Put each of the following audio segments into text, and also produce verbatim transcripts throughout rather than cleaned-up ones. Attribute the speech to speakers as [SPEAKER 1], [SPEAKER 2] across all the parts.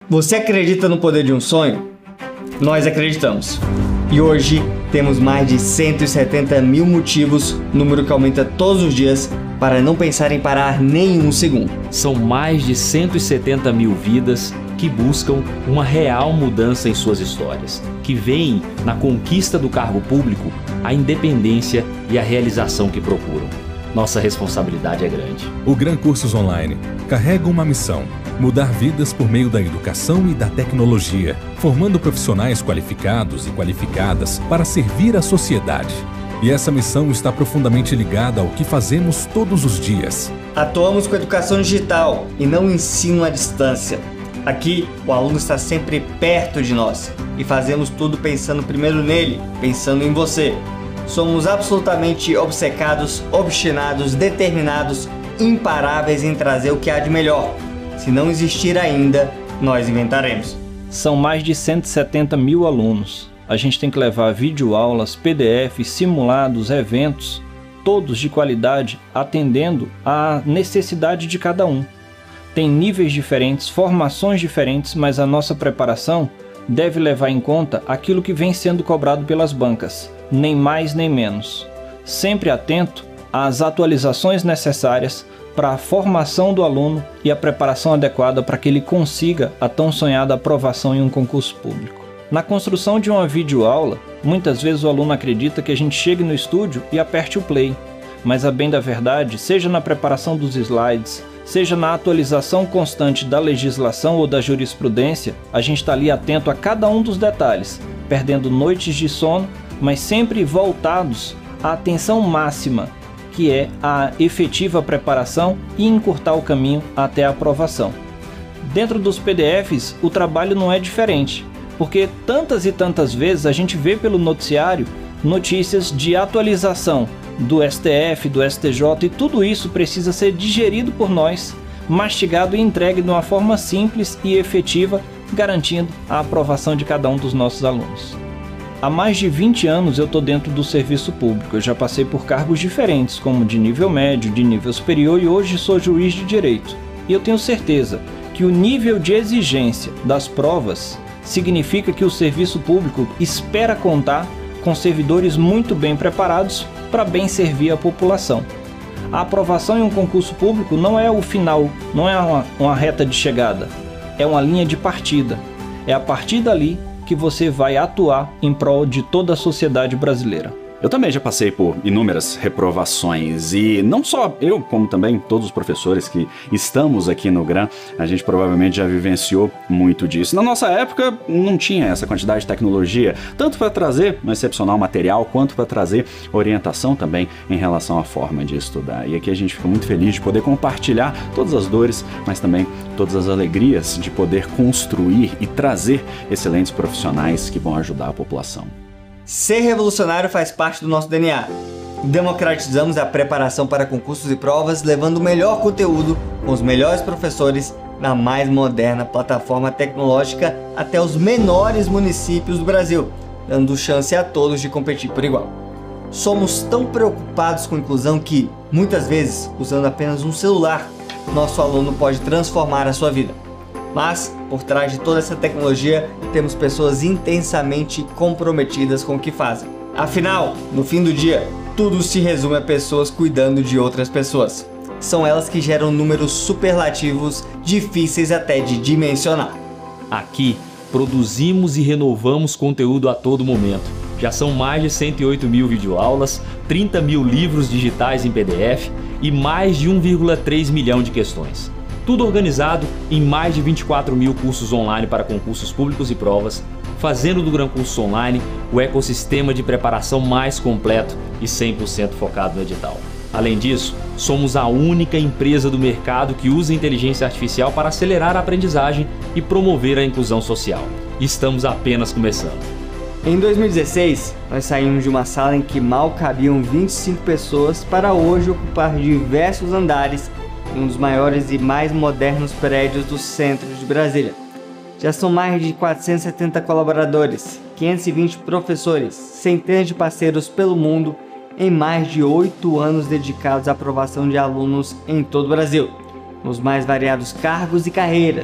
[SPEAKER 1] Você acredita no poder de um sonho? Nós acreditamos. E hoje temos mais de cento e setenta mil motivos, número que aumenta todos os dias, para não pensar em parar nem um segundo.
[SPEAKER 2] São mais de cento e setenta mil vidas que buscam uma real mudança em suas histórias, que veem na conquista do cargo público a independência e a realização que procuram. Nossa responsabilidade é grande.
[SPEAKER 3] O Gran Cursos Online carrega uma missão: mudar vidas por meio da educação e da tecnologia, formando profissionais qualificados e qualificadas para servir a sociedade. E essa missão está profundamente ligada ao que fazemos todos os dias.
[SPEAKER 1] Atuamos com educação digital e não ensino à distância. Aqui, o aluno está sempre perto de nós e fazemos tudo pensando primeiro nele, pensando em você. Somos absolutamente obcecados, obstinados, determinados, imparáveis em trazer o que há de melhor. Se não existir ainda, nós inventaremos.
[SPEAKER 4] São mais de cento e setenta mil alunos. A gente tem que levar videoaulas, P D Fs, simulados, eventos, todos de qualidade, atendendo à necessidade de cada um. Tem níveis diferentes, formações diferentes, mas a nossa preparação deve levar em conta aquilo que vem sendo cobrado pelas bancas, nem mais nem menos. Sempre atento às atualizações necessárias para a formação do aluno e a preparação adequada para que ele consiga a tão sonhada aprovação em um concurso público. Na construção de uma videoaula, muitas vezes o aluno acredita que a gente chegue no estúdio e aperte o play, mas a bem da verdade, seja na preparação dos slides, seja na atualização constante da legislação ou da jurisprudência, a gente está ali atento a cada um dos detalhes, perdendo noites de sono, mas sempre voltados à atenção máxima, que é a efetiva preparação e encurtar o caminho até a aprovação. Dentro dos P D Fs, o trabalho não é diferente, porque tantas e tantas vezes a gente vê pelo noticiário notícias de atualização do S T F, do S T J, e tudo isso precisa ser digerido por nós, mastigado e entregue de uma forma simples e efetiva, garantindo a aprovação de cada um dos nossos alunos. Há mais de vinte anos eu estou dentro do serviço público. Eu já passei por cargos diferentes, como de nível médio, de nível superior, e hoje sou juiz de direito. E eu tenho certeza que o nível de exigência das provas significa que o serviço público espera contar com servidores muito bem preparados para bem servir a população. A aprovação em um concurso público não é o final, não é uma, uma reta de chegada, é uma linha de partida. É a partir dali que você vai atuar em prol de toda a sociedade brasileira.
[SPEAKER 5] Eu também já passei por inúmeras reprovações e não só eu, como também todos os professores que estamos aqui no Gran, a gente provavelmente já vivenciou muito disso. Na nossa época não tinha essa quantidade de tecnologia, tanto para trazer um excepcional material, quanto para trazer orientação também em relação à forma de estudar. E aqui a gente fica muito feliz de poder compartilhar todas as dores, mas também todas as alegrias de poder construir e trazer excelentes profissionais que vão ajudar a população.
[SPEAKER 1] Ser revolucionário faz parte do nosso D N A. Democratizamos a preparação para concursos e provas, levando o melhor conteúdo com os melhores professores na mais moderna plataforma tecnológica até os menores municípios do Brasil, dando chance a todos de competir por igual. Somos tão preocupados com inclusão que, muitas vezes, usando apenas um celular, nosso aluno pode transformar a sua vida. Mas, por trás de toda essa tecnologia, temos pessoas intensamente comprometidas com o que fazem. Afinal, no fim do dia, tudo se resume a pessoas cuidando de outras pessoas. São elas que geram números superlativos difíceis até de dimensionar.
[SPEAKER 2] Aqui, produzimos e renovamos conteúdo a todo momento. Já são mais de cento e oito mil videoaulas, trinta mil livros digitais em P D F e mais de um vírgula três milhão de questões. Tudo organizado em mais de vinte e quatro mil cursos online para concursos públicos e provas, fazendo do Gran Cursos Online o ecossistema de preparação mais completo e cem por cento focado no edital. Além disso, somos a única empresa do mercado que usa inteligência artificial para acelerar a aprendizagem e promover a inclusão social. Estamos apenas começando.
[SPEAKER 1] Em dois mil e dezesseis, nós saímos de uma sala em que mal cabiam vinte e cinco pessoas para hoje ocupar diversos andares em um dos maiores e mais modernos prédios do centro de Brasília. Já são mais de quatrocentos e setenta colaboradores, quinhentos e vinte professores, centenas de parceiros pelo mundo, em mais de oito anos dedicados à aprovação de alunos em todo o Brasil, nos mais variados cargos e carreiras.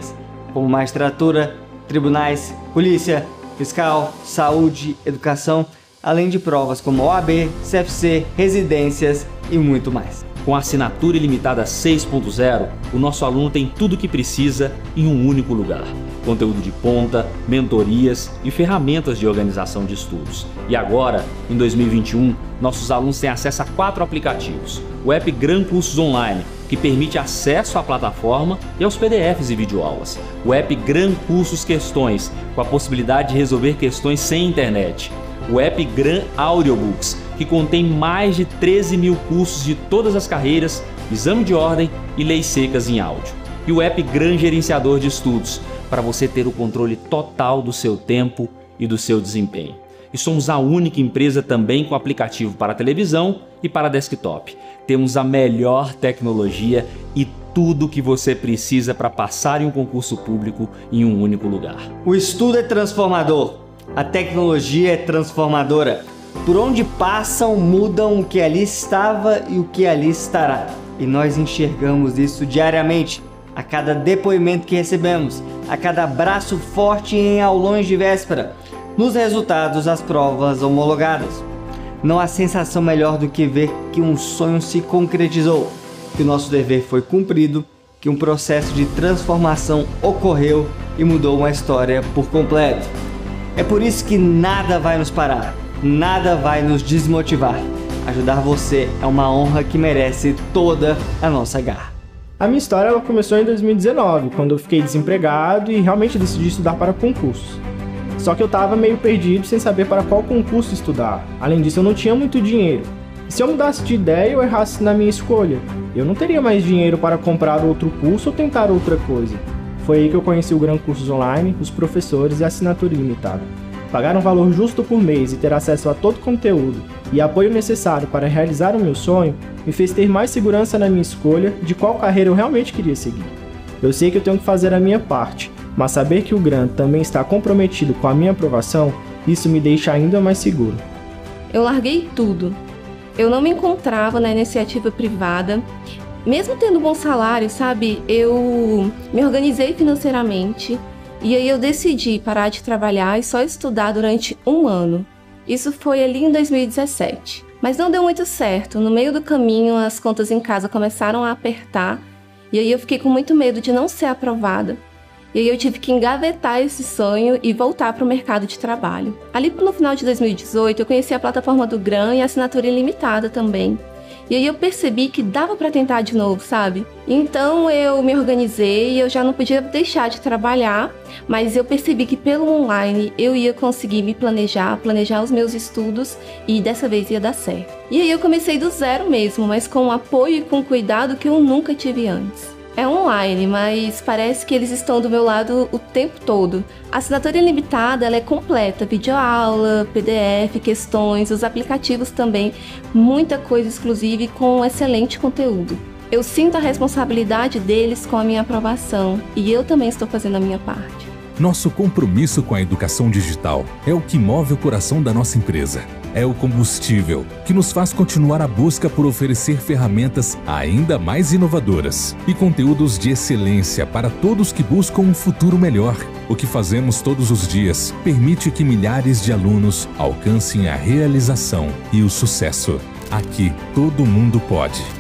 [SPEAKER 1] como magistratura, tribunais, polícia, fiscal, saúde, educação, além de provas como O A B, C F C, residências e muito mais.
[SPEAKER 2] Com a assinatura ilimitada seis ponto zero, o nosso aluno tem tudo o que precisa em um único lugar. Conteúdo de ponta, mentorias e ferramentas de organização de estudos. E agora, em dois mil e vinte e um, nossos alunos têm acesso a quatro aplicativos. O app Gran Cursos Online, que permite acesso à plataforma e aos P D Fs e videoaulas. O app Gran Cursos Questões, com a possibilidade de resolver questões sem internet. O app Gran Audiobooks, que contém mais de treze mil cursos de todas as carreiras, exame de ordem e leis secas em áudio. E o app Gran Gerenciador de Estudos, para você ter o controle total do seu tempo e do seu desempenho. E somos a única empresa também com aplicativo para televisão e para desktop. Temos a melhor tecnologia e tudo o que você precisa para passar em um concurso público em um único lugar.
[SPEAKER 1] O estudo é transformador, a tecnologia é transformadora. Por onde passam, mudam o que ali estava e o que ali estará. E nós enxergamos isso diariamente, a cada depoimento que recebemos, a cada abraço forte em aulões de véspera, nos resultados das provas homologadas. Não há sensação melhor do que ver que um sonho se concretizou, que o nosso dever foi cumprido, que um processo de transformação ocorreu e mudou uma história por completo. É por isso que nada vai nos parar, nada vai nos desmotivar. Ajudar você é uma honra que merece toda a nossa garra.
[SPEAKER 6] A minha história ela começou em dois mil e dezenove, quando eu fiquei desempregado e realmente decidi estudar para concursos. Só que eu estava meio perdido sem saber para qual concurso estudar. Além disso, eu não tinha muito dinheiro. E se eu mudasse de ideia ou errasse na minha escolha, eu não teria mais dinheiro para comprar outro curso ou tentar outra coisa. Foi aí que eu conheci o Gran Cursos Online, os professores e a assinatura ilimitada. Pagar um valor justo por mês e ter acesso a todo o conteúdo e apoio necessário para realizar o meu sonho me fez ter mais segurança na minha escolha de qual carreira eu realmente queria seguir. Eu sei que eu tenho que fazer a minha parte, mas saber que o Gran também está comprometido com a minha aprovação, isso me deixa ainda mais seguro.
[SPEAKER 7] Eu larguei tudo. Eu não me encontrava na iniciativa privada. Mesmo tendo um bom salário, sabe, eu me organizei financeiramente e aí eu decidi parar de trabalhar e só estudar durante um ano. Isso foi ali em dois mil e dezessete. Mas não deu muito certo. No meio do caminho, as contas em casa começaram a apertar e aí eu fiquei com muito medo de não ser aprovada. E aí eu tive que engavetar esse sonho e voltar para o mercado de trabalho. Ali no final de dois mil e dezoito, eu conheci a plataforma do Gran e a assinatura ilimitada também. E aí eu percebi que dava para tentar de novo, sabe? Então eu me organizei e eu já não podia deixar de trabalhar, mas eu percebi que pelo online eu ia conseguir me planejar, planejar os meus estudos e dessa vez ia dar certo. E aí eu comecei do zero mesmo, mas com um apoio e com cuidado que eu nunca tive antes. É online, mas parece que eles estão do meu lado o tempo todo. A assinatura ilimitada ela é completa, videoaula, P D F, questões, os aplicativos também, muita coisa exclusiva e com um excelente conteúdo. Eu sinto a responsabilidade deles com a minha aprovação e eu também estou fazendo a minha parte.
[SPEAKER 3] Nosso compromisso com a educação digital é o que move o coração da nossa empresa. É o combustível que nos faz continuar a busca por oferecer ferramentas ainda mais inovadoras e conteúdos de excelência para todos que buscam um futuro melhor. O que fazemos todos os dias permite que milhares de alunos alcancem a realização e o sucesso. Aqui, todo mundo pode.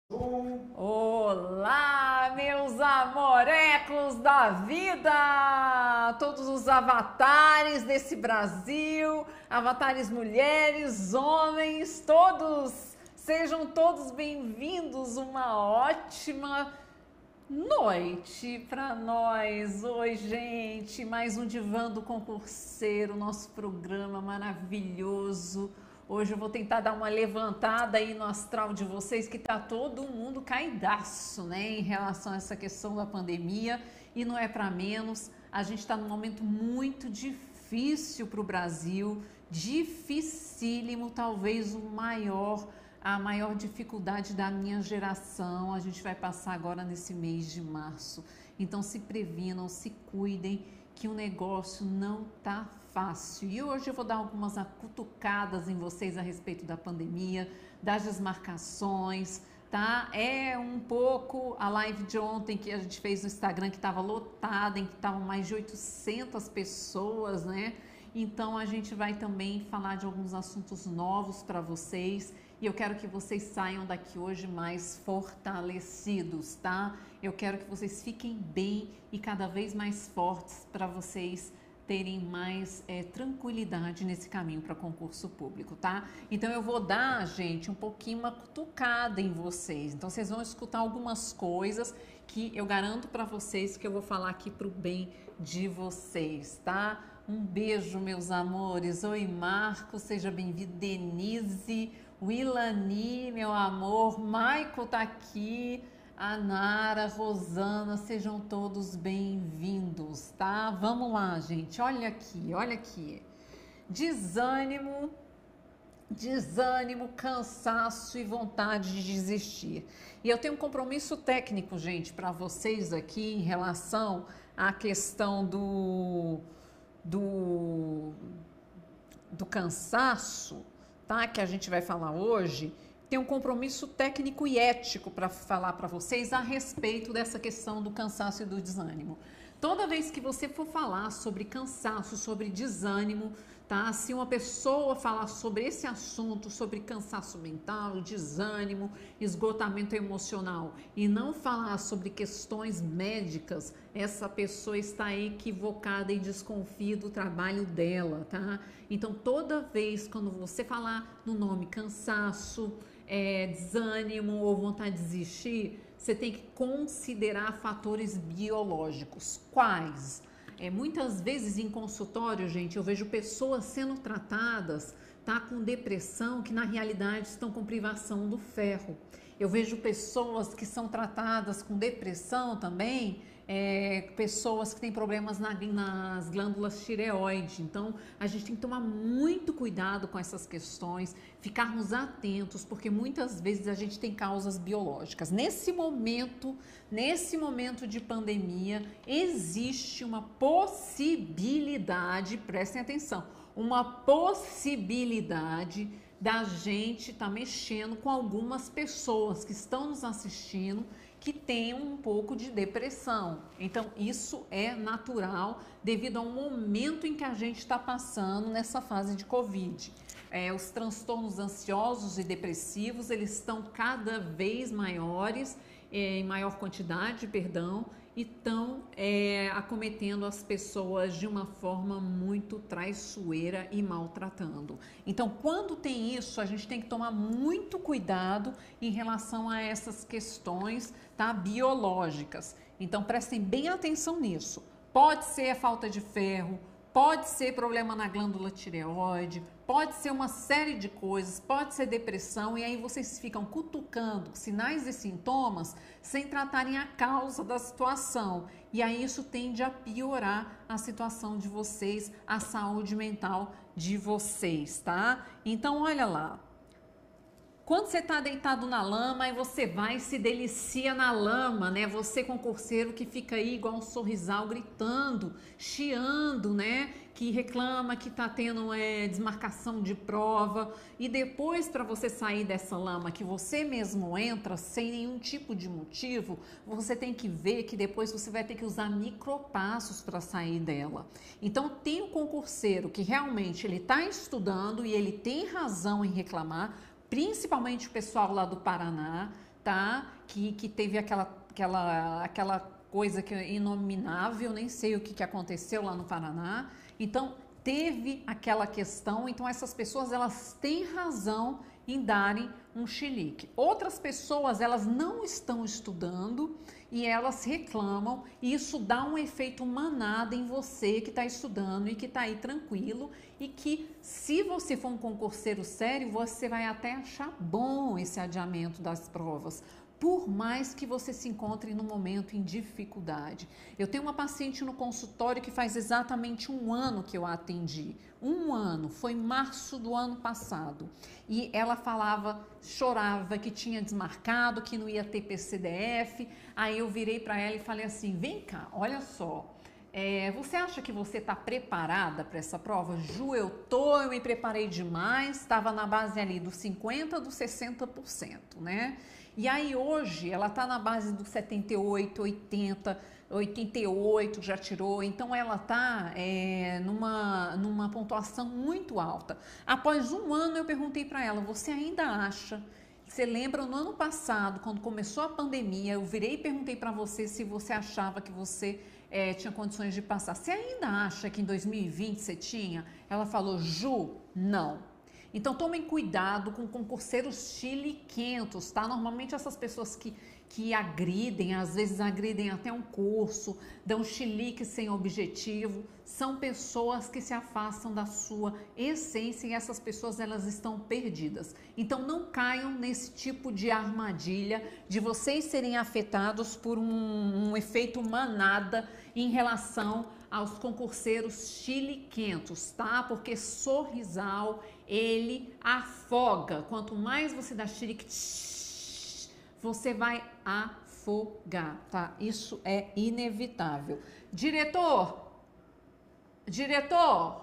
[SPEAKER 8] Olá, meus amorecos da vida! Todos os avatares desse Brasil, avatares mulheres, homens, todos, sejam todos bem-vindos. Uma ótima noite para nós. Oi, gente, mais um Divã do Concurseiro, nosso programa maravilhoso. Hoje eu vou tentar dar uma levantada aí no astral de vocês, que tá todo mundo caidaço, né, em relação a essa questão da pandemia, e não é para menos. A gente está num momento muito difícil para o Brasil, dificílimo, talvez o maior, a maior dificuldade da minha geração. A gente vai passar agora nesse mês de março. Então se previnam, se cuidem, que o negócio não tá fácil. E hoje eu vou dar algumas cutucadas em vocês a respeito da pandemia, das desmarcações, tá? É um pouco a live de ontem que a gente fez no Instagram, que estava lotada, em que estavam mais de oitocentas pessoas, né? Então a gente vai também falar de alguns assuntos novos para vocês, e eu quero que vocês saiam daqui hoje mais fortalecidos, tá? Eu quero que vocês fiquem bem e cada vez mais fortes para vocês terem mais é, tranquilidade nesse caminho para concurso público, tá? Então eu vou dar, gente, um pouquinho uma cutucada em vocês. Então vocês vão escutar algumas coisas que eu garanto para vocês que eu vou falar aqui pro bem de vocês, tá? Um beijo, meus amores. Oi, Marcos, seja bem-vindo. Denise, Wilani, meu amor. Michael tá aqui. A Nara, Rosana, sejam todos bem-vindos, tá? Vamos lá, gente. Olha aqui, olha aqui. Desânimo, desânimo, cansaço e vontade de desistir. E eu tenho um compromisso técnico, gente, para vocês aqui em relação à questão do, do, do cansaço, tá? Que a gente vai falar hoje. Tem um compromisso técnico e ético para falar para vocês a respeito dessa questão do cansaço e do desânimo. Toda vez que você for falar sobre cansaço, sobre desânimo, tá? Se uma pessoa falar sobre esse assunto, sobre cansaço mental, desânimo, esgotamento emocional, e não falar sobre questões médicas, essa pessoa está equivocada e desconfia do trabalho dela, tá? Então, toda vez quando você falar no nome cansaço, é, desânimo ou vontade de desistir, você tem que considerar fatores biológicos. Quais? É, muitas vezes em consultório, gente, eu vejo pessoas sendo tratadas, tá, com depressão, que na realidade estão com privação do ferro. Eu vejo pessoas que são tratadas com depressão também, é, pessoas que têm problemas na, nas glândulas tireoide. Então, a gente tem que tomar muito cuidado com essas questões, ficarmos atentos, porque muitas vezes a gente tem causas biológicas. Nesse momento, nesse momento de pandemia, existe uma possibilidade, prestem atenção, uma possibilidade da gente estar tá mexendo com algumas pessoas que estão nos assistindo que têm um pouco de depressão. Então, isso é natural devido ao momento em que a gente está passando nessa fase de Covid. É, os transtornos ansiosos e depressivos, eles estão cada vez maiores, é, em maior quantidade, perdão, e estão é, acometendo as pessoas de uma forma muito traiçoeira e maltratando. Então, quando tem isso, a gente tem que tomar muito cuidado em relação a essas questões, tá, biológicas. Então, prestem bem atenção nisso. Pode ser a falta de ferro, pode ser problema na glândula tireoide, pode ser uma série de coisas, pode ser depressão, e aí vocês ficam cutucando sinais e sintomas sem tratarem a causa da situação. E aí isso tende a piorar a situação de vocês, a saúde mental de vocês, tá? Então, olha lá. Quando você está deitado na lama, aí você vai e se delicia na lama, né? Você concurseiro que fica aí igual um sorrisal gritando, chiando, né? Que reclama que está tendo é, desmarcação de prova. E depois, para você sair dessa lama que você mesmo entra sem nenhum tipo de motivo, você tem que ver que depois você vai ter que usar micropassos para sair dela. Então, tem um concurseiro que realmente ele está estudando e ele tem razão em reclamar, principalmente o pessoal lá do Paraná, tá? Que, que teve aquela, aquela, aquela coisa que é inominável, nem sei o que, que aconteceu lá no Paraná. Então, teve aquela questão, então essas pessoas, elas têm razão em darem um chilique. Outras pessoas, elas não estão estudando e elas reclamam, e isso dá um efeito manada em você que está estudando e que está aí tranquilo, e que se você for um concurseiro sério, você vai até achar bom esse adiamento das provas, por mais que você se encontre num momento em dificuldade. Eu tenho uma paciente no consultório que faz exatamente um ano que eu a atendi. Um ano, foi março do ano passado. E ela falava, chorava que tinha desmarcado, que não ia ter P C D F. Aí eu virei para ela e falei assim, vem cá, olha só. É, você acha que você está preparada para essa prova? Ju, eu tô, eu me preparei demais, estava na base ali dos cinquenta por cento, dos sessenta por cento, né? E aí hoje ela está na base dos setenta e oito, oitenta, oitenta e oito, já tirou, então ela está é, numa, numa pontuação muito alta. Após um ano eu perguntei para ela, você ainda acha... Você lembra, no ano passado, quando começou a pandemia, eu virei e perguntei para você se você achava que você é, tinha condições de passar. Você ainda acha que em dois mil e vinte você tinha? Ela falou, Ju, não. Então tomem cuidado com concurseiros chiliquentos, tá? Normalmente essas pessoas que, que agridem, às vezes agridem até um curso, dão chilique sem objetivo, são pessoas que se afastam da sua essência e essas pessoas, elas estão perdidas. Então não caiam nesse tipo de armadilha de vocês serem afetados por um, um efeito manada em relação aos concurseiros chiliquentos, tá? Porque sorrisal, ele afoga. Quanto mais você dá chilique, você vai afogar, tá? Isso é inevitável. Diretor, diretor,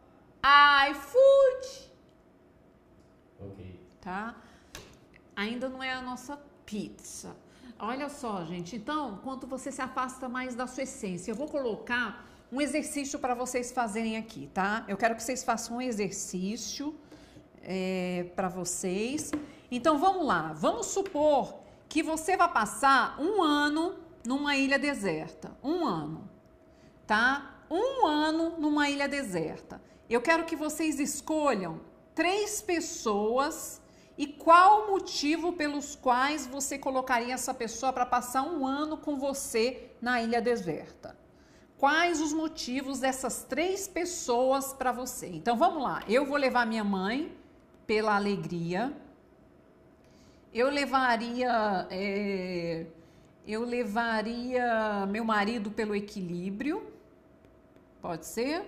[SPEAKER 8] iFood.
[SPEAKER 2] Ok.
[SPEAKER 8] Tá? Ainda não é a nossa pizza. Olha só, gente, então, quanto você se afasta mais da sua essência, eu vou colocar um exercício para vocês fazerem aqui, tá? Eu quero que vocês façam um exercício é, para vocês. Então, vamos lá. Vamos supor que você vai passar um ano numa ilha deserta. Um ano, tá? Um ano numa ilha deserta. Eu quero que vocês escolham três pessoas e qual o motivo pelos quais você colocaria essa pessoa para passar um ano com você na ilha deserta. Quais os motivos dessas três pessoas para você? Então, vamos lá. Eu vou levar minha mãe pela alegria. Eu levaria... É, eu levaria meu marido pelo equilíbrio. Pode ser?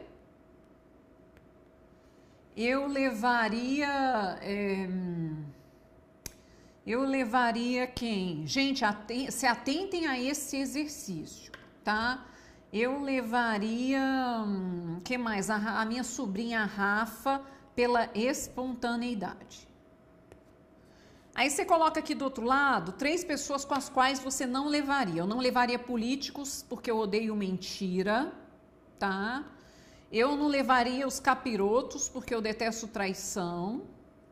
[SPEAKER 8] Eu levaria... É, eu levaria quem? Gente, aten- se atentem a esse exercício, tá? Eu levaria... O que mais? A, a minha sobrinha Rafa pela espontaneidade. Aí você coloca aqui do outro lado três pessoas com as quais você não levaria. Eu não levaria políticos porque eu odeio mentira, tá? Eu não levaria os capirotos porque eu detesto traição.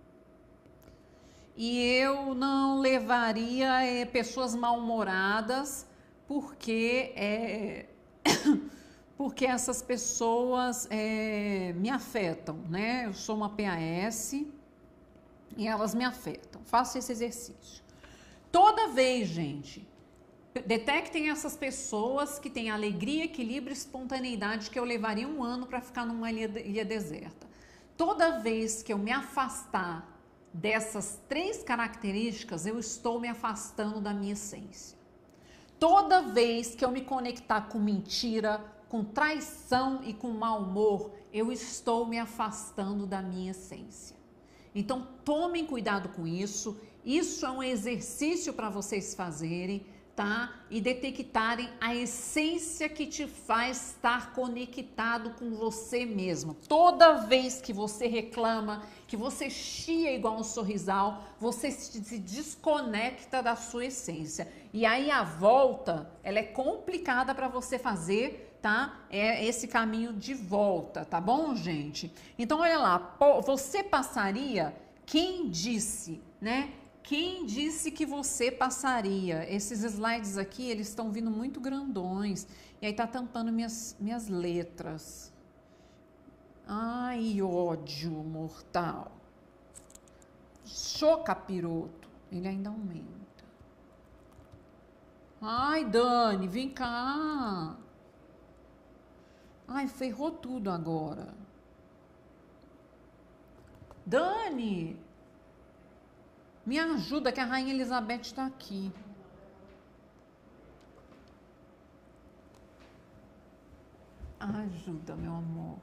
[SPEAKER 8] E eu não levaria é, pessoas mal-humoradas porque, é, porque essas pessoas é, me afetam, né? Eu sou uma P A S e elas me afetam. Faça esse exercício. Toda vez, gente, detectem essas pessoas que têm alegria, equilíbrio e espontaneidade que eu levaria um ano para ficar numa ilha, ilha deserta. Toda vez que eu me afastar dessas três características, eu estou me afastando da minha essência. Toda vez que eu me conectar com mentira, com traição e com mau humor, eu estou me afastando da minha essência. Então, tomem cuidado com isso. Isso é um exercício para vocês fazerem, tá? E detectarem a essência que te faz estar conectado com você mesmo. Toda vez que você reclama, que você chia igual um sorrisal, você se desconecta da sua essência. E aí a volta, ela é complicada para você fazer, tá? É esse caminho de volta, tá bom, gente? Então, olha lá, você passaria, quem disse, né? Quem disse que você passaria? Esses slides aqui, eles estão vindo muito grandões. E aí tá tampando minhas, minhas letras. Ai, ódio mortal. Show capiroto. Ele ainda aumenta. Ai, Dani, vem cá. Ai, ferrou tudo agora. Dani, me ajuda que a Rainha Elizabeth está aqui. Ajuda, meu amor.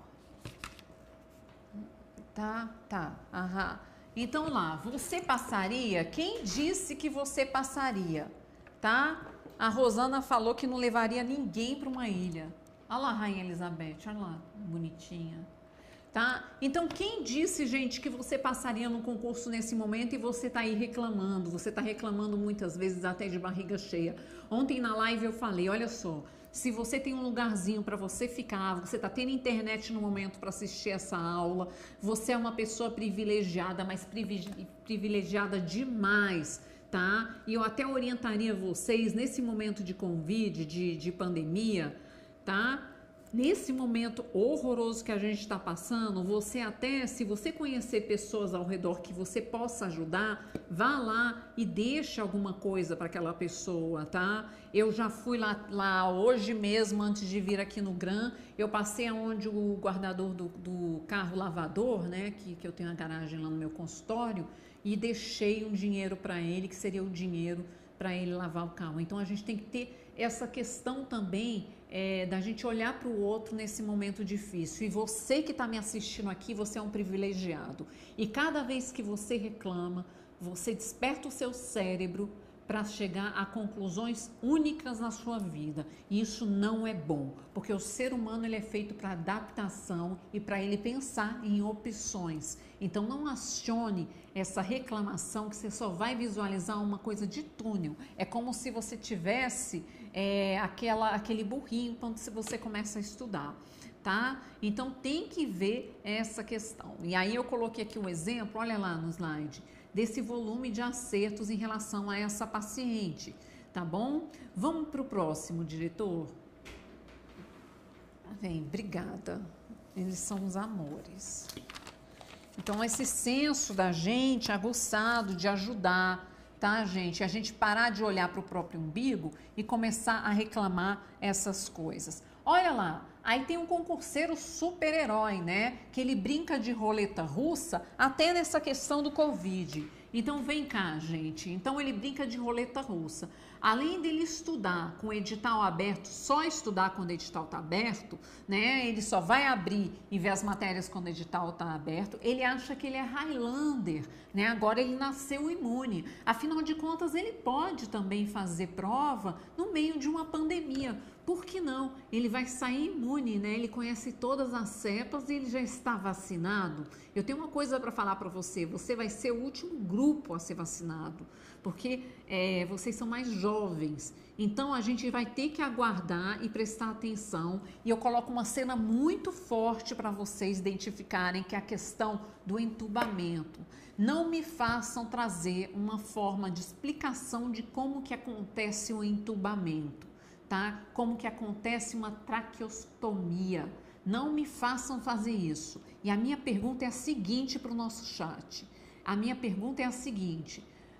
[SPEAKER 8] Tá, tá. Aham. Então lá, você passaria? Quem disse que você passaria? Tá? A Rosana falou que não levaria ninguém para uma ilha. Olha lá, Rainha Elizabeth, olha lá, bonitinha. Tá? Então, quem disse, gente, que você passaria no concurso nesse momento e você tá aí reclamando? Você tá reclamando muitas vezes até de barriga cheia. Ontem na live eu falei, olha só, se você tem um lugarzinho para você ficar, você tá tendo internet no momento para assistir essa aula, você é uma pessoa privilegiada, mas privilegiada demais, tá? E eu até orientaria vocês nesse momento de Covid, de, de pandemia, tá? Nesse momento horroroso que a gente está passando, você até, se você conhecer pessoas ao redor que você possa ajudar, vá lá e deixe alguma coisa para aquela pessoa, tá? Eu já fui lá, lá hoje mesmo, antes de vir aqui no Gran, eu passei aonde o guardador do, do carro lavador, né, que, que eu tenho a garagem lá no meu consultório, e deixei um dinheiro para ele, que seria o dinheiro para ele lavar o carro. Então a gente tem que ter essa questão também é, da gente olhar para o outro nesse momento difícil. E você que está me assistindo aqui, você é um privilegiado. E cada vez que você reclama, você desperta o seu cérebro para chegar a conclusões únicas na sua vida. E isso não é bom, porque o ser humano ele é feito para adaptação e para ele pensar em opções. Então não acione essa reclamação que você só vai visualizar uma coisa de túnel. É como se você tivesse é, aquela, aquele burrinho quando você começa a estudar. Tá? Então tem que ver essa questão. E aí eu coloquei aqui um exemplo, olha lá no slide, desse volume de acertos em relação a essa paciente, tá bom? Vamos para o próximo, diretor. Vem, obrigada. Eles são os amores. Então esse senso da gente aguçado de ajudar, tá, gente? A gente parar de olhar para o próprio umbigo e começar a reclamar essas coisas. Olha lá, aí tem um concurseiro super-herói, né? Que ele brinca de roleta russa até nessa questão do Covid. Então vem cá, gente. Então ele brinca de roleta russa. Além dele estudar com o edital aberto, só estudar quando o edital está aberto, né? Ele só vai abrir e ver as matérias quando o edital está aberto. Ele acha que ele é Highlander, né? Agora ele nasceu imune. Afinal de contas, ele pode também fazer prova no meio de uma pandemia. Por que não? Ele vai sair imune, né? Ele conhece todas as cepas e ele já está vacinado. Eu tenho uma coisa para falar para você. Você vai ser o último grupo a ser vacinado, porque é, vocês são mais jovens. Então a gente vai ter que aguardar e prestar atenção. E eu coloco uma cena muito forte para vocês identificarem, que é a questão do entubamento. Não me façam trazer uma forma de explicação de como que acontece o entubamento. Tá? Como que acontece uma traqueostomia. Não me façam fazer isso. E a minha pergunta é a seguinte para o nosso chat. A minha pergunta é a seguinte: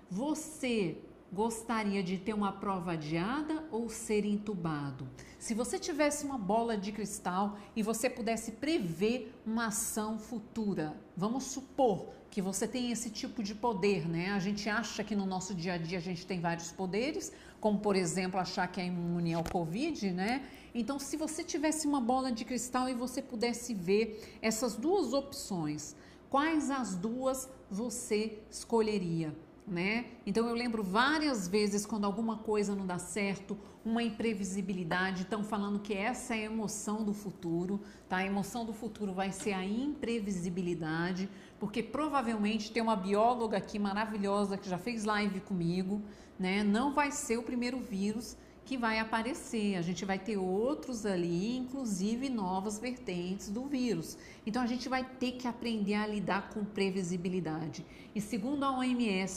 [SPEAKER 8] você gostaria de ter uma prova adiada ou ser entubado? Se você tivesse uma bola de cristal e você pudesse prever uma ação futura, vamos supor que você tem esse tipo de poder, né? A gente acha que no nosso dia a dia a gente tem vários poderes, como por exemplo achar que é imune ao Covid, né? Então, se você tivesse uma bola de cristal e você pudesse ver essas duas opções, quais as duas você escolheria? Né? Então eu lembro várias vezes quando alguma coisa não dá certo, uma imprevisibilidade, estão falando que essa é a emoção do futuro, tá? A emoção do futuro vai ser a imprevisibilidade, porque provavelmente tem uma bióloga aqui maravilhosa que já fez live comigo, né? Não vai ser o primeiro vírus que vai aparecer, a gente vai ter outros ali, inclusive novas vertentes do vírus. Então a gente vai ter que aprender a lidar com previsibilidade. E segundo a O M S,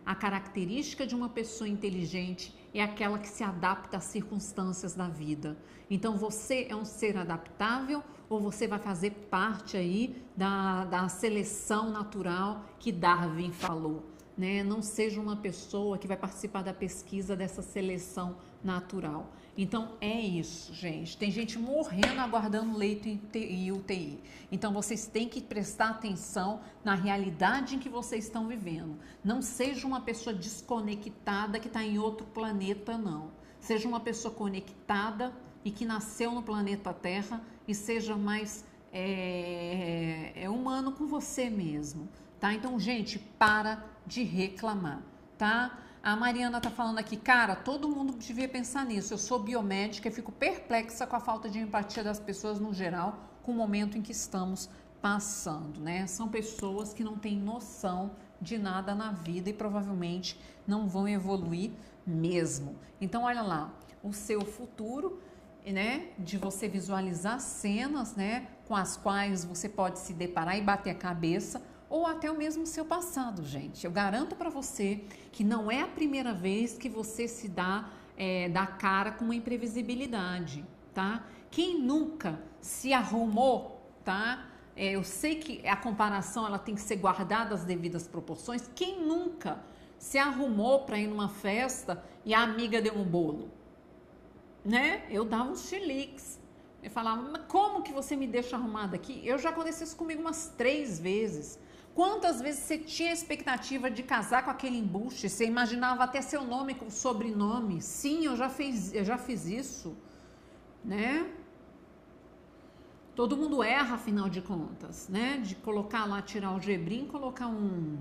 [SPEAKER 8] A característica de uma pessoa inteligente é aquela que se adapta às circunstâncias da vida. Então você é um ser adaptável ou você vai fazer parte aí da, da seleção natural que Darwin falou, né? Não seja uma pessoa que vai participar da pesquisa dessa seleção natural. Então é isso, gente. Tem gente morrendo aguardando leito em U T I. Então vocês têm que prestar atenção na realidade em que vocês estão vivendo. Não seja uma pessoa desconectada que está em outro planeta, não. Seja uma pessoa conectada e que nasceu no planeta Terra e seja mais é, é humano com você mesmo, tá? Então, gente, para de reclamar, tá? A Mariana tá falando aqui, cara, todo mundo devia pensar nisso. Eu sou biomédica e fico perplexa com a falta de empatia das pessoas no geral com o momento em que estamos passando, né? São pessoas que não têm noção de nada na vida e provavelmente não vão evoluir mesmo. Então, olha lá, o seu futuro, né, de você visualizar cenas, né, com as quais você pode se deparar e bater a cabeça, ou até o mesmo seu passado, gente. Eu garanto para você que não é a primeira vez que você se dá, é, dá cara com uma imprevisibilidade, tá? Quem nunca se arrumou, tá? É, eu sei que a comparação ela tem que ser guardada às devidas proporções. Quem nunca se arrumou para ir numa festa e a amiga deu um bolo, né? Eu dava uns chiliques. Eu falava, mas como que você me deixa arrumada aqui? Eu já aconteceu isso comigo umas três vezes. Quantas vezes você tinha a expectativa de casar com aquele embuste? Você imaginava até seu nome com sobrenome? Sim, eu já fiz, eu já fiz isso, né? Todo mundo erra, afinal de contas, né? De colocar lá, tirar o gebrim, colocar um...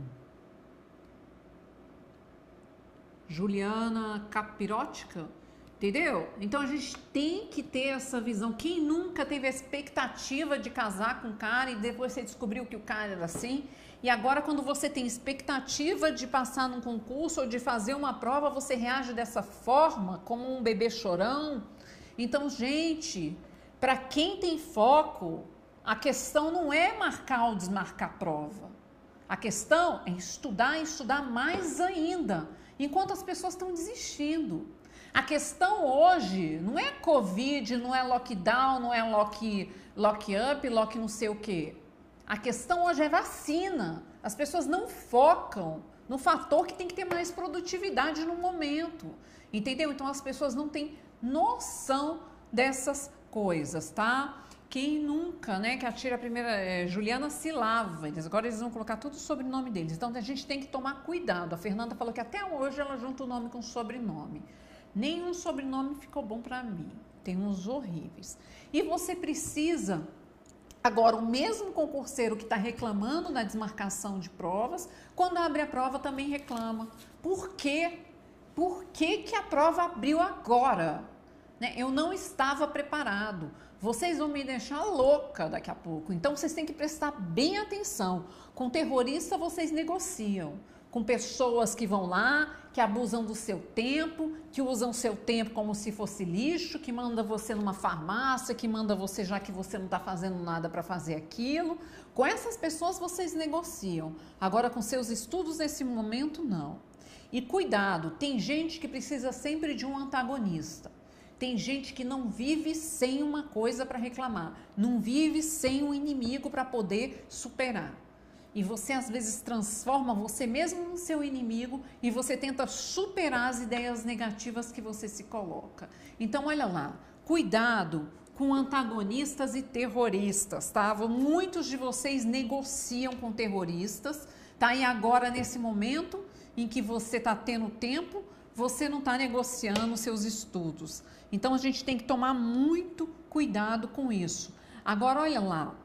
[SPEAKER 8] Juliana Capirótica, entendeu? Então a gente tem que ter essa visão. Quem nunca teve a expectativa de casar com um cara e depois você descobriu que o cara era assim? E agora quando você tem expectativa de passar num concurso ou de fazer uma prova, você reage dessa forma, como um bebê chorão? Então, gente, para quem tem foco, a questão não é marcar ou desmarcar a prova. A questão é estudar e estudar mais ainda, enquanto as pessoas estão desistindo. A questão hoje não é Covid, não é lockdown, não é lock, lock up, lock não sei o quê. A questão hoje é vacina. As pessoas não focam no fator que tem que ter mais produtividade no momento. Entendeu? Então as pessoas não têm noção dessas coisas, tá? Quem nunca, né, que atira a primeira... É, Juliana Silava, eles, agora eles vão colocar tudo o sobrenome deles. Então a gente tem que tomar cuidado. A Fernanda falou que até hoje ela junta o nome com o sobrenome. Nenhum sobrenome ficou bom para mim. Tem uns horríveis. E você precisa... Agora, o mesmo concurseiro que está reclamando da desmarcação de provas, quando abre a prova também reclama. Por quê? Por que que a prova abriu agora? Né? Eu não estava preparado. Vocês vão me deixar louca daqui a pouco. Então, vocês têm que prestar bem atenção. Com terrorista, vocês negociam. Com pessoas que vão lá, que abusam do seu tempo, que usam seu tempo como se fosse lixo, que manda você numa farmácia, que manda você já que você não está fazendo nada para fazer aquilo. Com essas pessoas vocês negociam. Agora com seus estudos nesse momento, não. E cuidado, tem gente que precisa sempre de um antagonista. Tem gente que não vive sem uma coisa para reclamar, não vive sem um inimigo para poder superar. E você às vezes transforma você mesmo no seu inimigo e você tenta superar as ideias negativas que você se coloca. Então, olha lá, cuidado com antagonistas e terroristas, tá? Muitos de vocês negociam com terroristas, tá? E agora, nesse momento em que você está tendo tempo, você não está negociando seus estudos. Então, a gente tem que tomar muito cuidado com isso. Agora, olha lá.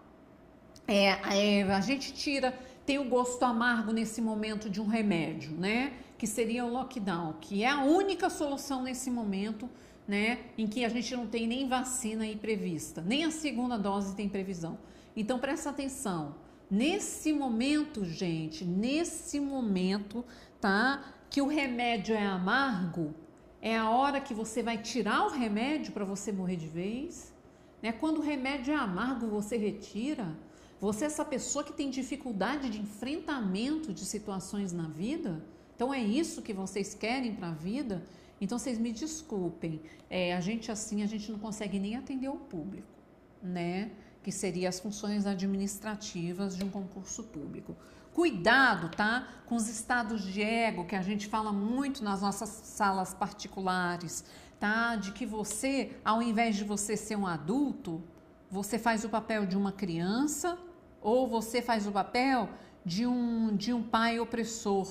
[SPEAKER 8] É, é, a gente tira, tem o gosto amargo nesse momento de um remédio, né? Que seria o lockdown, que é a única solução nesse momento, né? Em que a gente não tem nem vacina aí prevista, nem a segunda dose tem previsão. Então, presta atenção. Nesse momento, gente, nesse momento, tá? Que o remédio é amargo, é a hora que você vai tirar o remédio para você morrer de vez, né? Quando o remédio é amargo, você retira. Você é essa pessoa que tem dificuldade de enfrentamento de situações na vida, Então é isso que vocês querem para a vida? Então vocês me desculpem, é, a gente assim, a gente não consegue nem atender o público, né? Que seriam as funções administrativas de um concurso público. Cuidado, tá? Com os estados de ego, que a gente fala muito nas nossas salas particulares, tá? De que você, ao invés de você ser um adulto, você faz o papel de uma criança ou você faz o papel de um, de um pai opressor.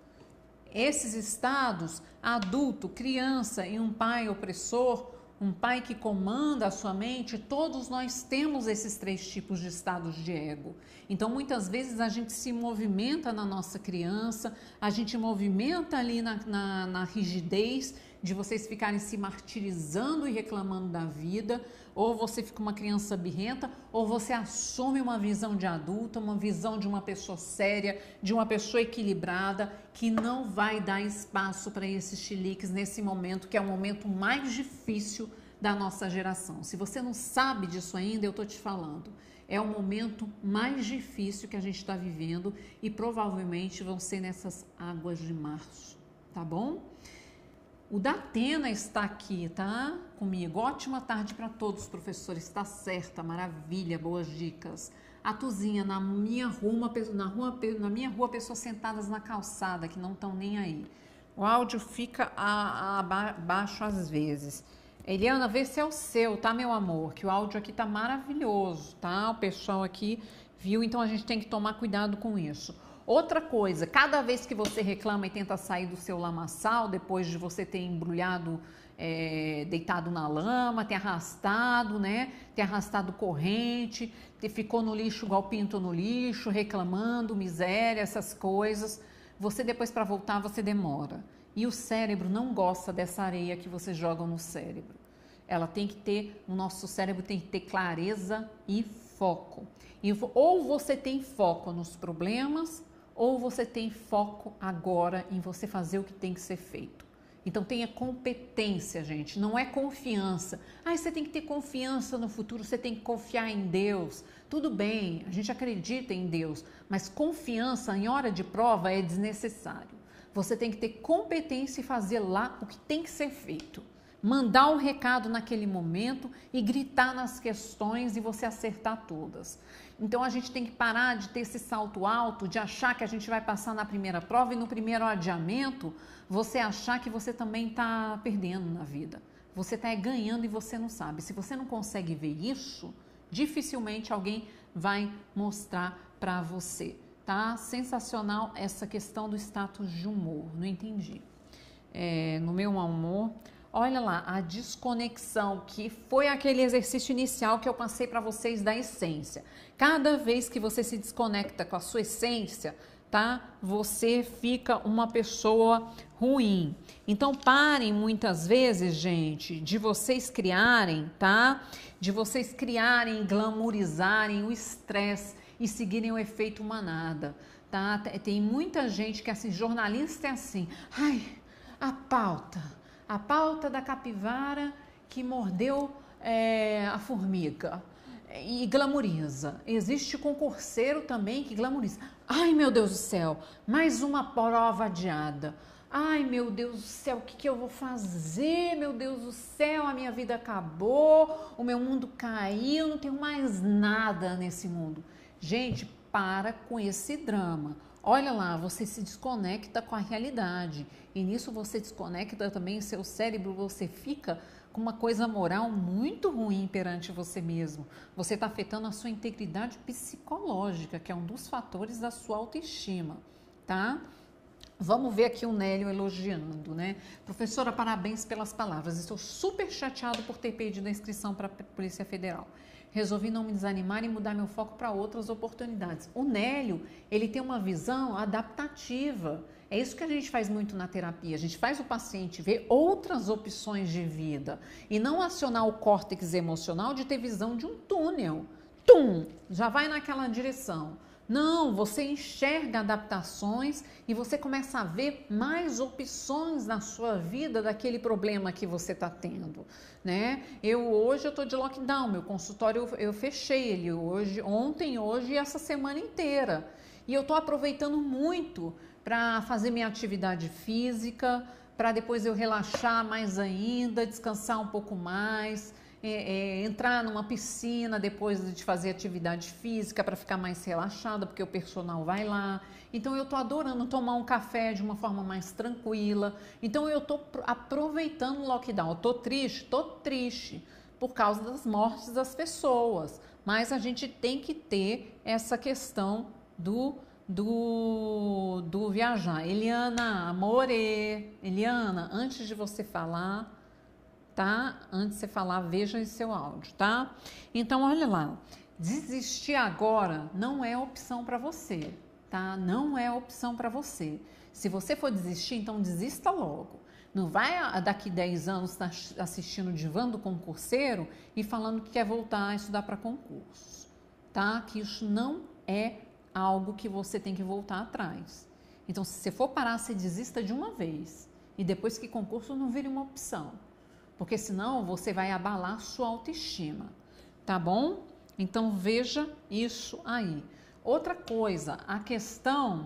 [SPEAKER 8] Esses estados, adulto, criança e um pai opressor, um pai que comanda a sua mente, todos nós temos esses três tipos de estados de ego. Então, muitas vezes a gente se movimenta na nossa criança, a gente movimenta ali na, na, na rigidez de vocês ficarem se martirizando e reclamando da vida, ou você fica uma criança birrenta, ou você assume uma visão de adulta, uma visão de uma pessoa séria, de uma pessoa equilibrada, que não vai dar espaço para esses chiliques nesse momento, que é o momento mais difícil da nossa geração. Se você não sabe disso ainda, eu estou te falando. É o momento mais difícil que a gente está vivendo e provavelmente vão ser nessas águas de março, tá bom? O Datena está aqui, tá? Comigo. Ótima tarde para todos, professores. Está certa, maravilha, boas dicas. A Tuzinha, na minha rua, uma, na, rua na minha rua, pessoas sentadas na calçada que não estão nem aí. O áudio fica a, a, baixo às vezes. Eliana, vê se é o seu, tá, meu amor? Que o áudio aqui tá maravilhoso, tá? O pessoal aqui viu, então a gente tem que tomar cuidado com isso. Outra coisa, cada vez que você reclama e tenta sair do seu lamaçal, depois de você ter embrulhado, é, deitado na lama, ter arrastado, né? Ter arrastado corrente, ter ficou no lixo igual pinto no lixo, reclamando, miséria, essas coisas. Você depois para voltar, você demora. E o cérebro não gosta dessa areia que vocês jogam no cérebro. Ela tem que ter, o nosso cérebro tem que ter clareza e foco. E, ou você tem foco nos problemas, ou você tem foco agora em você fazer o que tem que ser feito. Então tenha competência, gente, não é confiança. Ah, você tem que ter confiança no futuro, você tem que confiar em Deus. Tudo bem, a gente acredita em Deus, mas confiança em hora de prova é desnecessário. Você tem que ter competência e fazer lá o que tem que ser feito. Mandar um recado naquele momento e gritar nas questões e você acertar todas. Então a gente tem que parar de ter esse salto alto, de achar que a gente vai passar na primeira prova e no primeiro adiamento você achar que você também está perdendo na vida. Você está ganhando e você não sabe. Se você não consegue ver isso, dificilmente alguém vai mostrar para você. Tá? Sensacional essa questão do status de humor, não entendi. É, no meu humor, olha lá, a desconexão, que foi aquele exercício inicial que eu passei para vocês da essência. Cada vez que você se desconecta com a sua essência, tá? Você fica uma pessoa ruim. Então parem muitas vezes, gente, de vocês criarem, tá? De vocês criarem, glamourizarem o estresse e seguirem o efeito manada, tá? Tem muita gente que, assim, jornalista é assim, ai, a pauta, a pauta da capivara que mordeu é, a formiga e glamouriza. Existe concurseiro também que glamouriza. Ai, meu Deus do céu, mais uma prova adiada. Ai, meu Deus do céu, o que, que eu vou fazer? Meu Deus do céu, a minha vida acabou, o meu mundo caiu, não tenho mais nada nesse mundo. Gente, para com esse drama. Olha lá, você se desconecta com a realidade. E nisso você desconecta também o seu cérebro, você fica com uma coisa moral muito ruim perante você mesmo. Você está afetando a sua integridade psicológica, que é um dos fatores da sua autoestima, tá? Vamos ver aqui o Nélio elogiando, né? Professora, parabéns pelas palavras. Estou super chateado por ter perdido a inscrição para a Polícia Federal. Resolvi não me desanimar e mudar meu foco para outras oportunidades. O Nélio, ele tem uma visão adaptativa. É isso que a gente faz muito na terapia. A gente faz o paciente ver outras opções de vida e não acionar o córtex emocional de ter visão de um túnel. Tum! Já vai naquela direção. Não, você enxerga adaptações e você começa a ver mais opções na sua vida daquele problema que você está tendo, né? Eu hoje eu tô de lockdown, meu consultório eu, eu fechei ele hoje, ontem, hoje e essa semana inteira. E eu tô aproveitando muito para fazer minha atividade física, para depois eu relaxar mais ainda, descansar um pouco mais, é, é, entrar numa piscina depois de fazer atividade física para ficar mais relaxada, porque o personal vai lá. Então eu estou adorando tomar um café de uma forma mais tranquila. Então eu estou aproveitando o lockdown. Eu estou triste? Estou triste por causa das mortes das pessoas. Mas a gente tem que ter essa questão do... Do, do viajar. Eliana, amore, Eliana, antes de você falar, tá? Antes de você falar, veja em seu áudio, tá? Então, olha lá, desistir agora não é opção para você, tá? Não é opção para você. Se você for desistir, então desista logo. Não vai daqui dez anos estar assistindo o Divã do Concurseiro e falando que quer voltar a estudar para concursos, tá? Que isso não é algo que você tem que voltar atrás. Então, se você for parar, você desista de uma vez. E depois que concurso não vire uma opção. Porque senão você vai abalar sua autoestima. Tá bom? Então, veja isso aí. Outra coisa, a questão...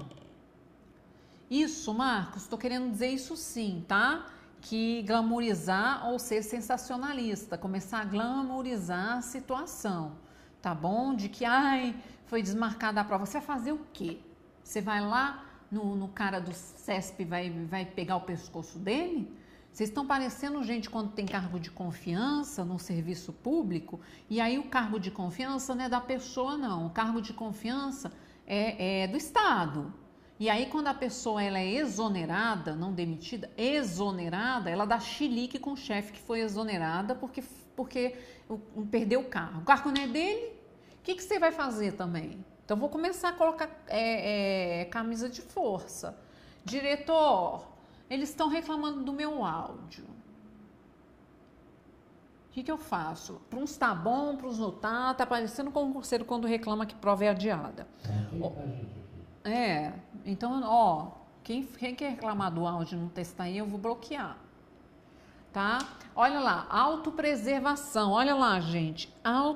[SPEAKER 8] Isso, Marcos, estou querendo dizer isso sim, tá? Que glamourizar ou ser sensacionalista. Começar a glamourizar a situação. Tá bom? De que, ai, foi desmarcada a prova. Você vai fazer o quê? Você vai lá no, no cara do C E S P e vai, vai pegar o pescoço dele? Vocês estão parecendo gente quando tem cargo de confiança no serviço público, e aí o cargo de confiança não é da pessoa, não. O cargo de confiança é, é do Estado. E aí, quando a pessoa ela é exonerada, não demitida, exonerada, ela dá chilique com o chefe que foi exonerada porque, porque perdeu o cargo. O cargo não é dele? O que, que você vai fazer também? Então, vou começar a colocar é, é, camisa de força. Diretor, eles estão reclamando do meu áudio. O que, que eu faço? Para uns tá bom, para uns não tá. Tá parecendo concurseiro quando reclama que prova é adiada. É, então, ó, quem, quem quer reclamar do áudio e não testar aí, eu vou bloquear. Tá? Olha lá, autopreservação. Olha lá, gente,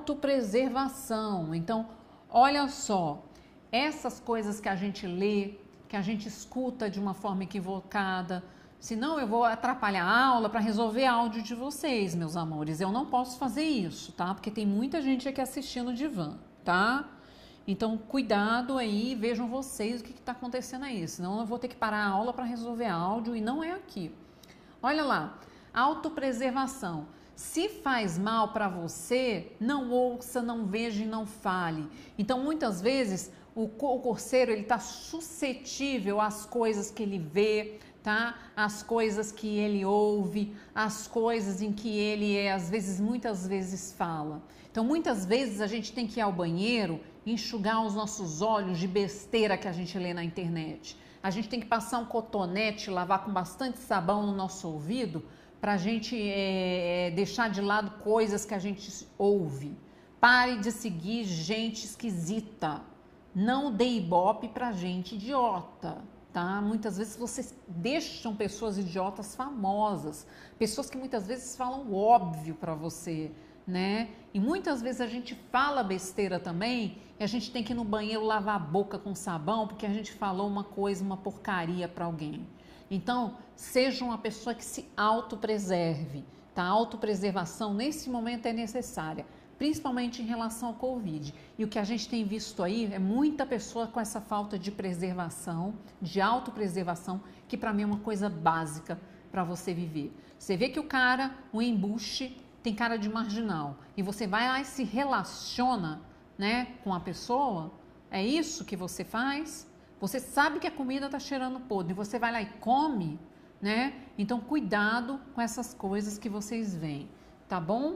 [SPEAKER 8] autopreservação. Então, olha só, essas coisas que a gente lê, que a gente escuta de uma forma equivocada, senão eu vou atrapalhar a aula para resolver áudio de vocês, meus amores. Eu não posso fazer isso, tá? Porque tem muita gente aqui assistindo o Divã, tá? Então, cuidado aí, vejam vocês o que está acontecendo aí, senão eu vou ter que parar a aula para resolver áudio e não é aqui. Olha lá, autopreservação. Se faz mal para você, não ouça, não veja e não fale. Então, muitas vezes, o concurseiro está suscetível às coisas que ele vê, tá? As coisas que ele ouve, as coisas em que ele, é, às vezes, muitas vezes fala. Então, muitas vezes a gente tem que ir ao banheiro e enxugar os nossos olhos de besteira que a gente lê na internet. A gente tem que passar um cotonete, lavar com bastante sabão no nosso ouvido para a gente é, deixar de lado coisas que a gente ouve. Pare de seguir gente esquisita. Não dê ibope para gente idiota. Tá? Muitas vezes vocês deixam pessoas idiotas famosas, pessoas que muitas vezes falam o óbvio para você, né? E muitas vezes a gente fala besteira também e a gente tem que ir no banheiro lavar a boca com sabão porque a gente falou uma coisa, uma porcaria para alguém. Então, seja uma pessoa que se autopreserve, tá? A autopreservação nesse momento é necessária, principalmente em relação ao Covid. E o que a gente tem visto aí é muita pessoa com essa falta de preservação, de autopreservação, que para mim é uma coisa básica para você viver. Você vê que o cara, o embuste, tem cara de marginal, e você vai lá e se relaciona, né, com a pessoa, é isso que você faz? Você sabe que a comida está cheirando podre, você vai lá e come, né? Então, cuidado com essas coisas que vocês veem, tá bom?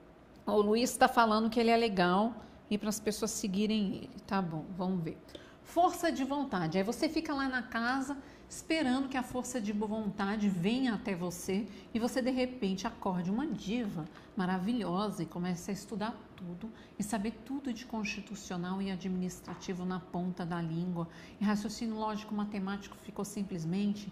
[SPEAKER 8] O Luiz está falando que ele é legal e para as pessoas seguirem ele. Tá bom, vamos ver. Força de vontade. Aí você fica lá na casa esperando que a força de vontade venha até você e você de repente acorde uma diva maravilhosa e comece a estudar tudo e saber tudo de constitucional e administrativo na ponta da língua. E raciocínio lógico matemático ficou simplesmente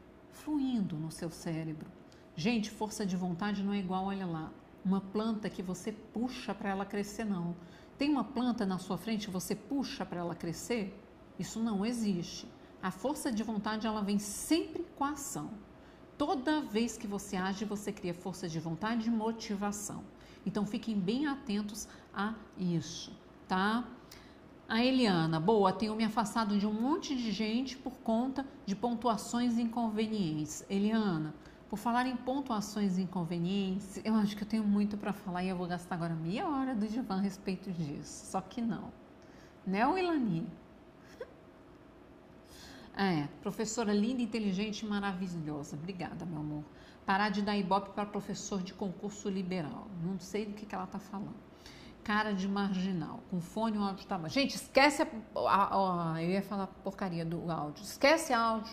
[SPEAKER 8] fluindo no seu cérebro. Gente, força de vontade não é igual, olha lá, uma planta que você puxa para ela crescer, não. Tem uma planta na sua frente que você puxa para ela crescer? Isso não existe. A força de vontade, ela vem sempre com a ação. Toda vez que você age, você cria força de vontade e motivação. Então, fiquem bem atentos a isso, tá? A Eliana, boa, tenho me afastado de um monte de gente por conta de pontuações inconvenientes. Eliana, por falar em pontuações inconvenientes, eu acho que eu tenho muito para falar e eu vou gastar agora meia hora do divã a respeito disso. Só que não. Né, Ilani? É, professora linda, inteligente e maravilhosa. Obrigada, meu amor. Parar de dar ibope para professor de concurso liberal. Não sei do que, que ela tá falando. Cara de marginal, com fone o áudio tá... Gente, esquece a, a, a... Eu ia falar porcaria do áudio. Esquece áudio,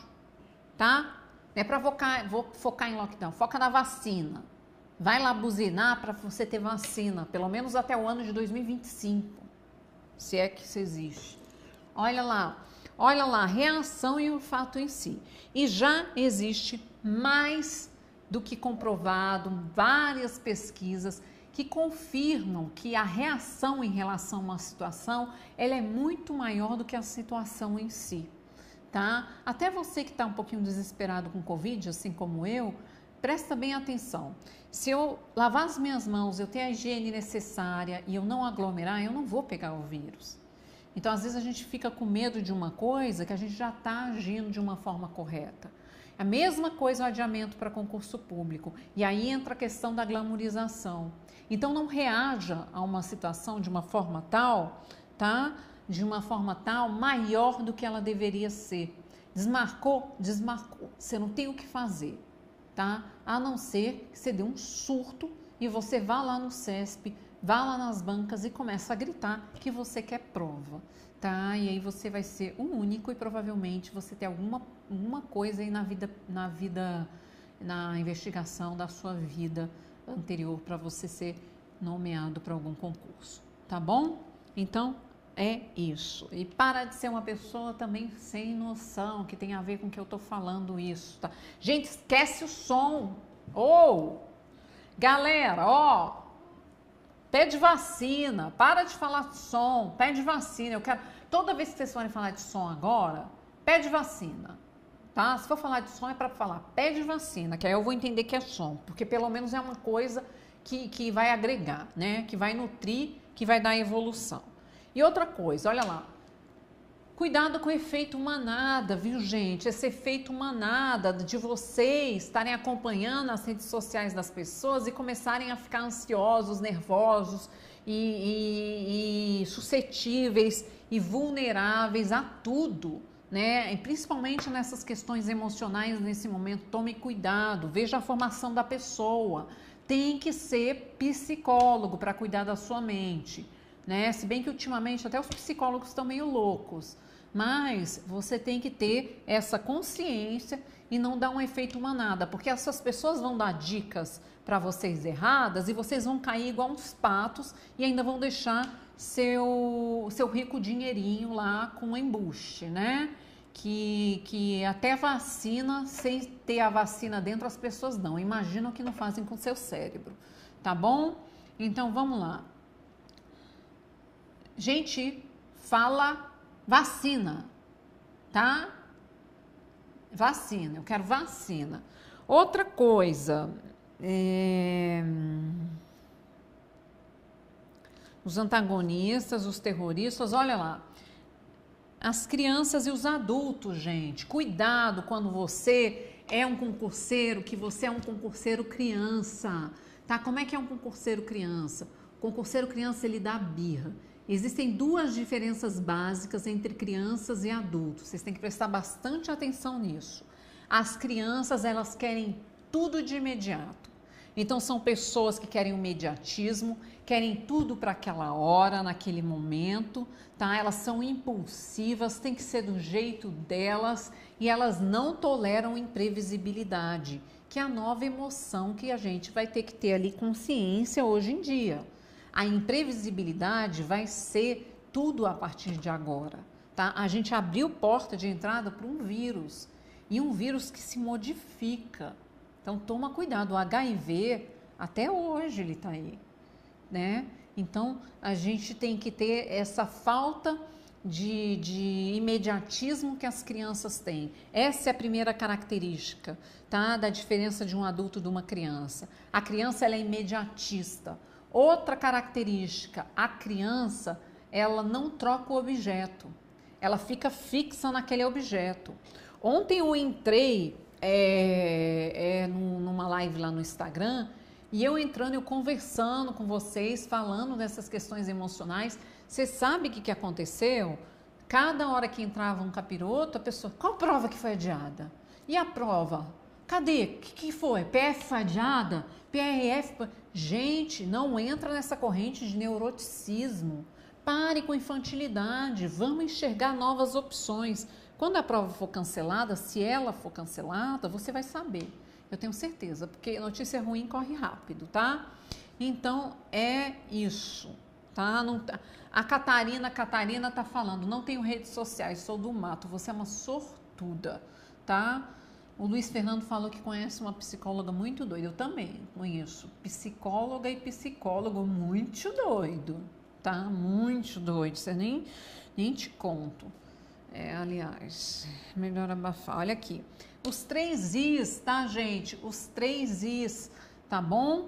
[SPEAKER 8] tá? Não é pra focar, vou focar em lockdown. Foca na vacina. Vai lá buzinar para você ter vacina. Pelo menos até o ano de dois mil e vinte e cinco. Se é que isso existe. Olha lá. Olha lá, reação e o fato em si. E já existe mais do que comprovado, várias pesquisas que confirmam que a reação em relação a uma situação, ela é muito maior do que a situação em si, tá? Até você que está um pouquinho desesperado com Covid, assim como eu, presta bem atenção. Se eu lavar as minhas mãos, eu ter a higiene necessária e eu não aglomerar, eu não vou pegar o vírus. Então, às vezes, a gente fica com medo de uma coisa que a gente já está agindo de uma forma correta. A mesma coisa o adiamento para concurso público. E aí entra a questão da glamorização. Então, não reaja a uma situação de uma forma tal, tá? De uma forma tal, maior do que ela deveria ser. Desmarcou? Desmarcou. Você não tem o que fazer, tá? A não ser que você dê um surto e você vá lá no CESP, vá lá nas bancas e começa a gritar que você quer prova, tá? E aí você vai ser o único e provavelmente você tem alguma uma coisa aí na vida, na vida, na investigação da sua vida anterior para você ser nomeado para algum concurso, tá bom? Então, é isso. E para de ser uma pessoa também sem noção, que tem a ver com o que eu tô falando isso, tá? Gente, esquece o som. Ou, oh, galera, ó, pede vacina, para de falar de som, pede vacina. Eu quero, toda vez que vocês forem falar de som agora, pede vacina, tá? Se for falar de som é para falar, pede vacina, que aí eu vou entender que é som, porque pelo menos é uma coisa que, que vai agregar, né? Que vai nutrir, que vai dar evolução. E outra coisa, olha lá, cuidado com o efeito manada, viu, gente? Esse efeito manada de vocês estarem acompanhando as redes sociais das pessoas e começarem a ficar ansiosos, nervosos e, e, e suscetíveis e vulneráveis a tudo, né? E principalmente nessas questões emocionais nesse momento. Tome cuidado, veja a formação da pessoa. Tem que ser psicólogo para cuidar da sua mente, né? Se bem que ultimamente até os psicólogos estão meio loucos, mas você tem que ter essa consciência e não dar um efeito manada, porque essas pessoas vão dar dicas para vocês erradas e vocês vão cair igual uns patos e ainda vão deixar seu, seu rico dinheirinho lá com embuste, né? Que, que até vacina, sem ter a vacina dentro, as pessoas dão. Imagina o que não fazem com o seu cérebro, tá bom? Então, vamos lá. Gente, fala vacina, tá? Vacina, eu quero vacina. Outra coisa, é... os antagonistas, os terroristas, olha lá. As crianças e os adultos, gente, cuidado quando você é um concurseiro, que você é um concurseiro criança, tá? Como é que é um concurseiro criança? O concurseiro criança, ele dá birra. Existem duas diferenças básicas entre crianças e adultos. Vocês têm que prestar bastante atenção nisso. As crianças, elas querem tudo de imediato. Então, são pessoas que querem o imediatismo, querem tudo para aquela hora, naquele momento, tá? Elas são impulsivas, tem que ser do jeito delas e elas não toleram imprevisibilidade, que é a nova emoção que a gente vai ter que ter ali consciência hoje em dia. A imprevisibilidade vai ser tudo a partir de agora, tá? A gente abriu porta de entrada para um vírus, e um vírus que se modifica. Então, toma cuidado. O H I V, até hoje ele está aí, né? Então, a gente tem que ter essa falta de, de imediatismo que as crianças têm. Essa é a primeira característica, tá? Da diferença de um adulto e de uma criança. A criança, ela é imediatista. Outra característica, a criança, ela não troca o objeto. Ela fica fixa naquele objeto. Ontem eu entrei é, é, numa live lá no Instagram e eu entrando, eu conversando com vocês, falando dessas questões emocionais. Você sabe o que, que aconteceu? Cada hora que entrava um capiroto, a pessoa, qual prova que foi adiada? E a prova? Cadê? O que, que foi? P F foi adiada? P R F? Gente, não entra nessa corrente de neuroticismo. Pare com infantilidade, vamos enxergar novas opções. Quando a prova for cancelada, se ela for cancelada, você vai saber. Eu tenho certeza, porque notícia ruim corre rápido, tá? Então, é isso, tá? Não, a Catarina, a Catarina tá falando, não tenho redes sociais, sou do mato, você é uma sortuda, tá? O Luiz Fernando falou que conhece uma psicóloga muito doida, eu também conheço. Psicóloga e psicólogo muito doido. Tá muito doido, você nem, nem te conto. É, aliás, melhor abafar. Olha aqui, os três Is, tá, gente? Os três Is, tá bom?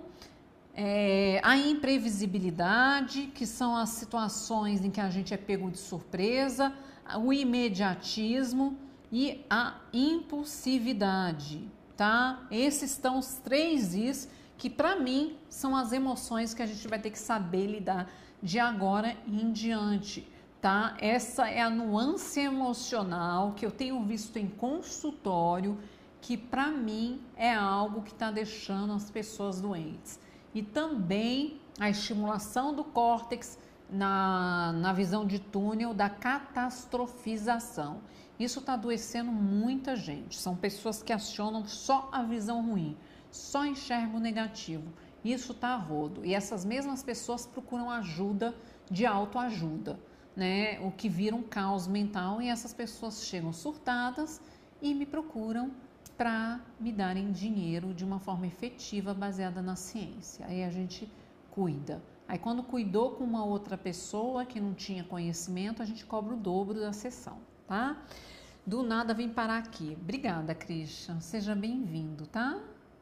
[SPEAKER 8] É, a imprevisibilidade, que são as situações em que a gente é pego de surpresa, o imediatismo e a impulsividade, tá? Esses são os três Is que, para mim, são as emoções que a gente vai ter que saber lidar de agora em diante, tá? Essa é a nuance emocional que eu tenho visto em consultório, que para mim é algo que está deixando as pessoas doentes. E também a estimulação do córtex na, na visão de túnel da catastrofização. Isso está adoecendo muita gente. São pessoas que acionam só a visão ruim, só enxergam o negativo. Isso está a rodo. E essas mesmas pessoas procuram ajuda de autoajuda, né? O que vira um caos mental, e essas pessoas chegam surtadas e me procuram para me darem dinheiro de uma forma efetiva, baseada na ciência. Aí a gente cuida. Aí quando cuidou com uma outra pessoa que não tinha conhecimento, a gente cobra o dobro da sessão, tá? Do nada vim parar aqui. Obrigada, Christian. Seja bem-vindo, tá?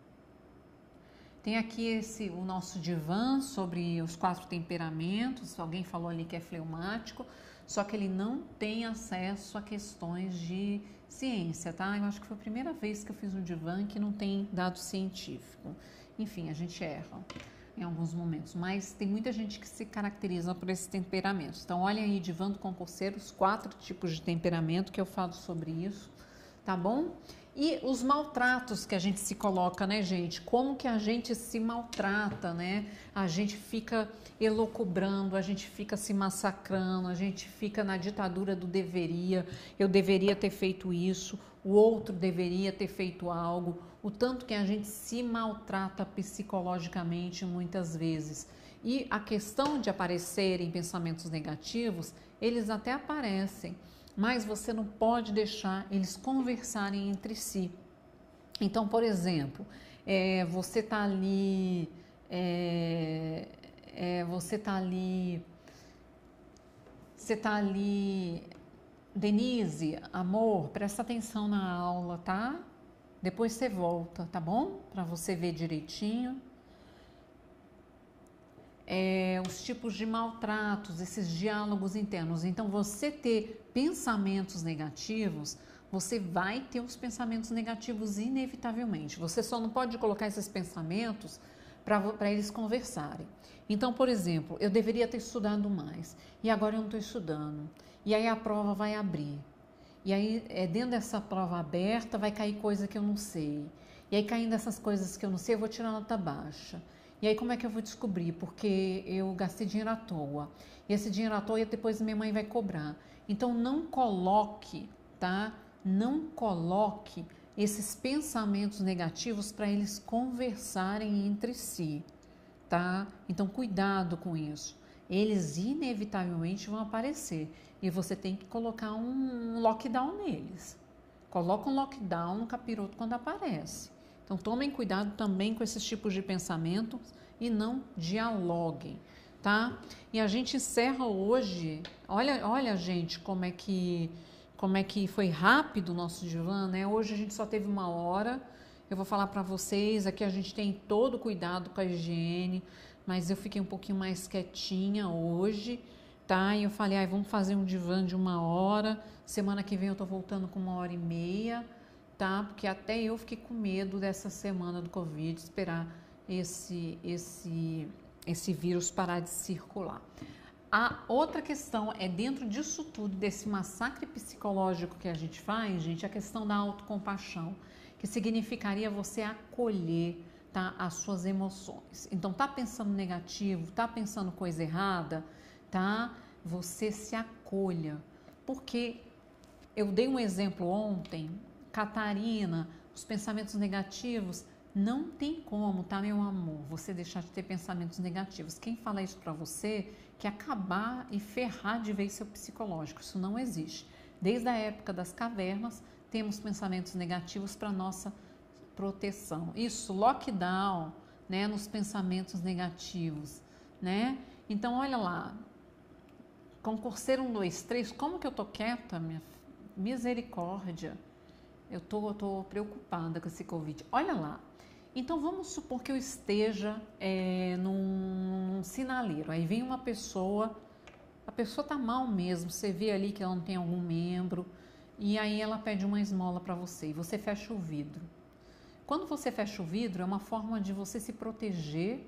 [SPEAKER 8] Tem aqui esse, o nosso divã sobre os quatro temperamentos. Alguém falou ali que é fleumático, só que ele não tem acesso a questões de ciência, tá? Eu acho que foi a primeira vez que eu fiz um divã que não tem dado científico. Enfim, a gente erra em alguns momentos, mas tem muita gente que se caracteriza por esses temperamentos. Então, olhem aí, divã do concurseiro, os quatro tipos de temperamento que eu falo sobre isso, tá bom? E os maltratos que a gente se coloca, né, gente? Como que a gente se maltrata, né? A gente fica elocubrando, a gente fica se massacrando, a gente fica na ditadura do deveria. Eu deveria ter feito isso, o outro deveria ter feito algo. O tanto que a gente se maltrata psicologicamente muitas vezes. E a questão de aparecerem pensamentos negativos, eles até aparecem, mas você não pode deixar eles conversarem entre si. Então, por exemplo, é, você está ali, é, é, você está ali, você está ali, Denise, amor, presta atenção na aula, tá? Depois você volta, tá bom? Para você ver direitinho. É, os tipos de maltratos, esses diálogos internos. Então, você ter pensamentos negativos, você vai ter os pensamentos negativos inevitavelmente. Você só não pode colocar esses pensamentos para eles conversarem. Então, por exemplo, eu deveria ter estudado mais e agora eu não estou estudando. E aí a prova vai abrir. E aí, é, dentro dessa prova aberta, vai cair coisa que eu não sei. E aí, caindo essas coisas que eu não sei, eu vou tirar nota baixa. E aí, como é que eu vou descobrir? Porque eu gastei dinheiro à toa. E esse dinheiro à toa, e depois minha mãe vai cobrar. Então, não coloque, tá? Não coloque esses pensamentos negativos para eles conversarem entre si, tá? Então, cuidado com isso. Eles inevitavelmente vão aparecer. E você tem que colocar um lockdown neles. Coloca um lockdown no capiroto quando aparece. Então, tomem cuidado também com esses tipos de pensamentos e não dialoguem, tá? E a gente encerra hoje, olha, olha gente, como é que, como é que foi rápido o nosso divã, né? Hoje a gente só teve uma hora, eu vou falar para vocês, aqui a gente tem todo cuidado com a higiene, mas eu fiquei um pouquinho mais quietinha hoje, tá? E eu falei, ah, vamos fazer um divã de uma hora, semana que vem eu tô voltando com uma hora e meia, tá? Porque até eu fiquei com medo dessa semana do Covid, esperar esse, esse, esse vírus parar de circular. A outra questão é, dentro disso tudo, desse massacre psicológico que a gente faz, gente, a questão da autocompaixão, que significaria você acolher, tá, as suas emoções. Então, tá pensando negativo, tá pensando coisa errada, tá? Você se acolha. Porque eu dei um exemplo ontem, Catarina, os pensamentos negativos, não tem como, tá, meu amor, você deixar de ter pensamentos negativos. Quem fala isso pra você quer acabar e ferrar de vez seu psicológico. Isso não existe. Desde a época das cavernas, temos pensamentos negativos para nossa proteção. Isso, lockdown, né, nos pensamentos negativos, né? Então, olha lá, concurseiro um, dois, três, como que eu tô quieta, minha misericórdia? Eu tô, eu tô preocupada com esse Covid. Olha lá. Então, vamos supor que eu esteja é, num, num sinaleiro. Aí vem uma pessoa, a pessoa tá mal mesmo, você vê ali que ela não tem algum membro, e aí ela pede uma esmola para você, e você fecha o vidro. Quando você fecha o vidro, é uma forma de você se proteger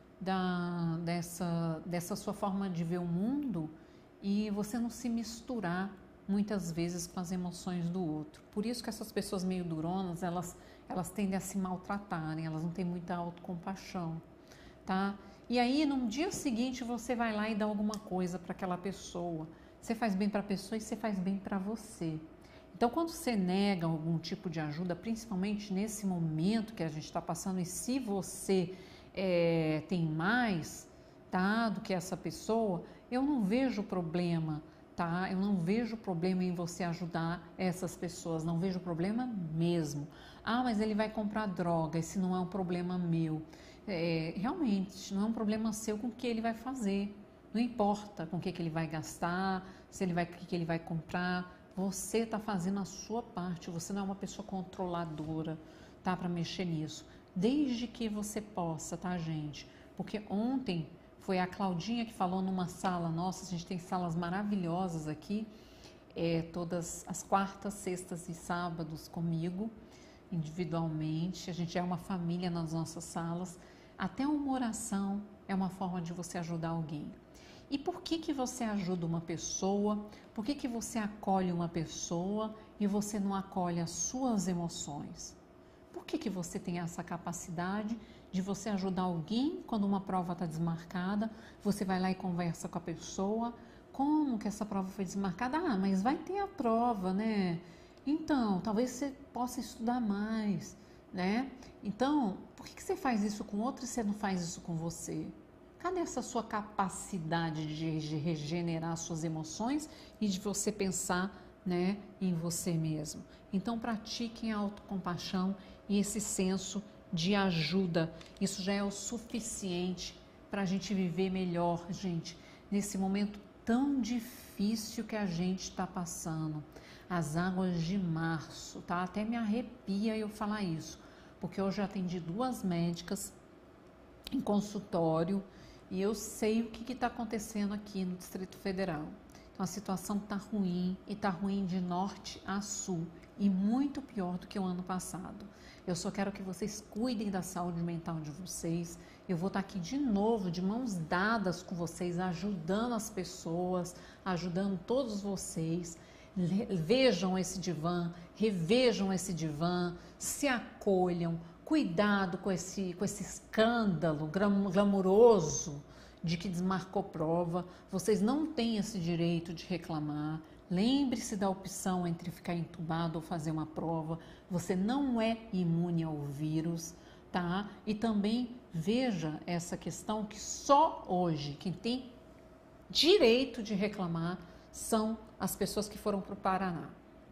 [SPEAKER 8] da, dessa, dessa sua forma de ver o mundo e você não se misturar muitas vezes com as emoções do outro. Por isso que essas pessoas meio duronas, elas, elas tendem a se maltratarem, elas não têm muita autocompaixão, tá? E aí, no dia seguinte, você vai lá e dá alguma coisa para aquela pessoa. Você faz bem para a pessoa e você faz bem para você. Então, quando você nega algum tipo de ajuda, principalmente nesse momento que a gente está passando, e se você é, tem mais, tá, do que essa pessoa, eu não vejo problema, tá? Eu não vejo problema em você ajudar essas pessoas, não vejo problema mesmo. Ah, mas ele vai comprar droga, esse não é um problema meu. É, realmente, não é um problema seu com o que ele vai fazer. Não importa com o que, que ele vai gastar, se ele vai, o que, que ele vai comprar. Você está fazendo a sua parte, você não é uma pessoa controladora, tá, para mexer nisso. Desde que você possa, tá, gente? Porque ontem foi a Claudinha que falou numa sala nossa, a gente tem salas maravilhosas aqui, é, todas as quartas, sextas e sábados comigo, individualmente. A gente é uma família nas nossas salas. Até uma oração é uma forma de você ajudar alguém. E por que que você ajuda uma pessoa? Por que que você acolhe uma pessoa e você não acolhe as suas emoções? Por que que você tem essa capacidade de você ajudar alguém quando uma prova está desmarcada? Você vai lá e conversa com a pessoa. Como que essa prova foi desmarcada? Ah, mas vai ter a prova, né? Então, talvez você possa estudar mais, né? Então, por que que você faz isso com outro e você não faz isso com você? Cadê essa sua capacidade de regenerar suas emoções e de você pensar, né, em você mesmo? Então, pratiquem a autocompaixão e esse senso de ajuda. Isso já é o suficiente para a gente viver melhor, gente, nesse momento tão difícil que a gente está passando. As águas de março, tá? Até me arrepia eu falar isso, porque eu já atendi duas médicas em consultório, e eu sei o que está acontecendo aqui no Distrito Federal. Então, a situação está ruim, e está ruim de norte a sul, e muito pior do que o ano passado. Eu só quero que vocês cuidem da saúde mental de vocês. Eu vou estar aqui de novo, de mãos dadas com vocês, ajudando as pessoas, ajudando todos vocês. Vejam esse divã, revejam esse divã, se acolham. Cuidado com esse, com esse escândalo glamuroso de que desmarcou prova. Vocês não têm esse direito de reclamar. Lembre-se da opção entre ficar entubado ou fazer uma prova. Você não é imune ao vírus, tá? E também veja essa questão que só hoje quem tem direito de reclamar são as pessoas que foram para o Paraná,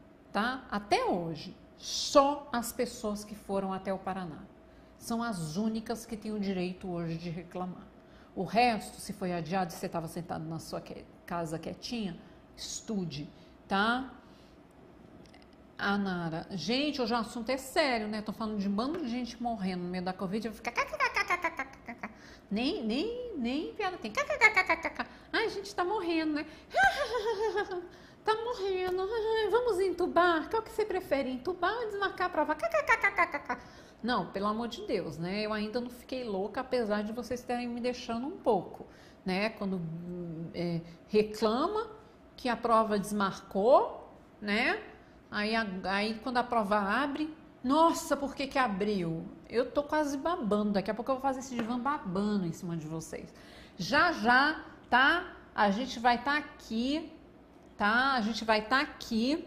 [SPEAKER 8] tá? Até hoje. Só as pessoas que foram até o Paraná são as únicas que têm o direito hoje de reclamar. O resto, se foi adiado e você estava sentado na sua casa quietinha, estude, tá? A Nara, gente, hoje o assunto é sério, né? Tô falando de um bando de gente morrendo no meio da Covid, eu vou ficar... Nem, nem, nem piada tem. Ai, a gente tá morrendo, né? Tá morrendo. Vamos entubar? Qual que você prefere? Entubar ou desmarcar a prova? Não, pelo amor de Deus, né? Eu ainda não fiquei louca, apesar de vocês terem me deixando um pouco, né? Quando é, reclama que a prova desmarcou, né? Aí, aí quando a prova abre, nossa, por que que abriu? Eu tô quase babando, daqui a pouco eu vou fazer esse divã babando em cima de vocês. Já, já, tá? A gente vai estar tá aqui, tá? A gente vai estar tá aqui.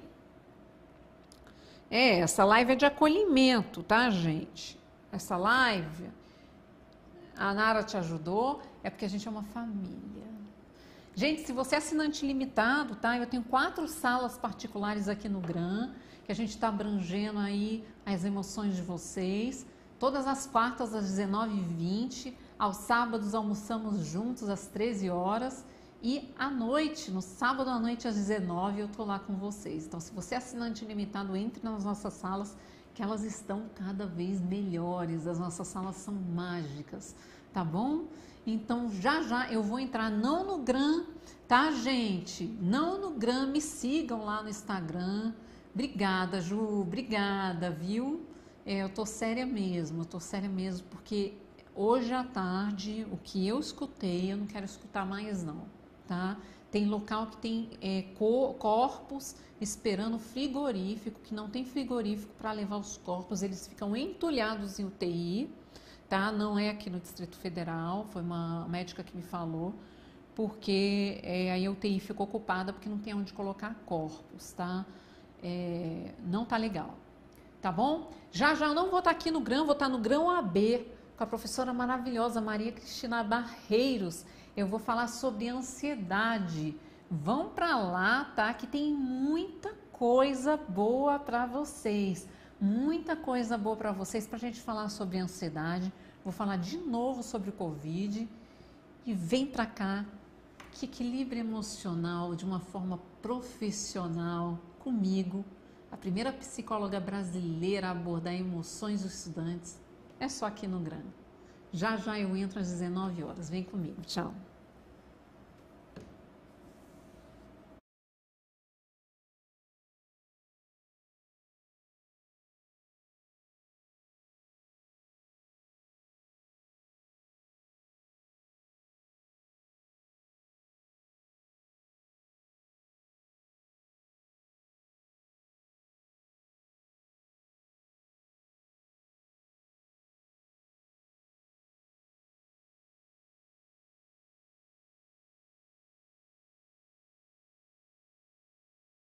[SPEAKER 8] É, essa live é de acolhimento, tá, gente? Essa live, a Nara te ajudou, é porque a gente é uma família. Gente, se você é assinante limitado, tá? Eu tenho quatro salas particulares aqui no Gran, que a gente está abrangendo aí as emoções de vocês. Todas as quartas às dezenove e vinte, aos sábados almoçamos juntos às treze horas e à noite, no sábado à noite às dezenove, eu tô lá com vocês. Então, se você é assinante limitado, entre nas nossas salas, que elas estão cada vez melhores. As nossas salas são mágicas, tá bom? Então, já já eu vou entrar não no Gran, tá, gente? Não no Gran, me sigam lá no Instagram. Obrigada, Ju, obrigada, viu? É, eu tô séria mesmo, eu tô séria mesmo, porque hoje à tarde, o que eu escutei, eu não quero escutar mais não, tá? Tem local que tem é, co corpos esperando frigorífico, que não tem frigorífico para levar os corpos, eles ficam entulhados em U T I, tá? Não é aqui no Distrito Federal, foi uma médica que me falou, porque é, a U T I ficou ocupada porque não tem onde colocar corpos, tá? É, não tá legal, tá bom? Já já eu não vou estar aqui no Gran, vou estar no Gran O A B com a professora maravilhosa Maria Cristina Barreiros. Eu vou falar sobre ansiedade. Vão para lá, tá? Que tem muita coisa boa para vocês, muita coisa boa para vocês para a gente falar sobre ansiedade. Vou falar de novo sobre o Covid e vem para cá. Que equilíbrio emocional de uma forma profissional comigo, a primeira psicóloga brasileira a abordar emoções dos estudantes, é só aqui no Gran. Já já eu entro às dezenove horas. Vem comigo. Tchau.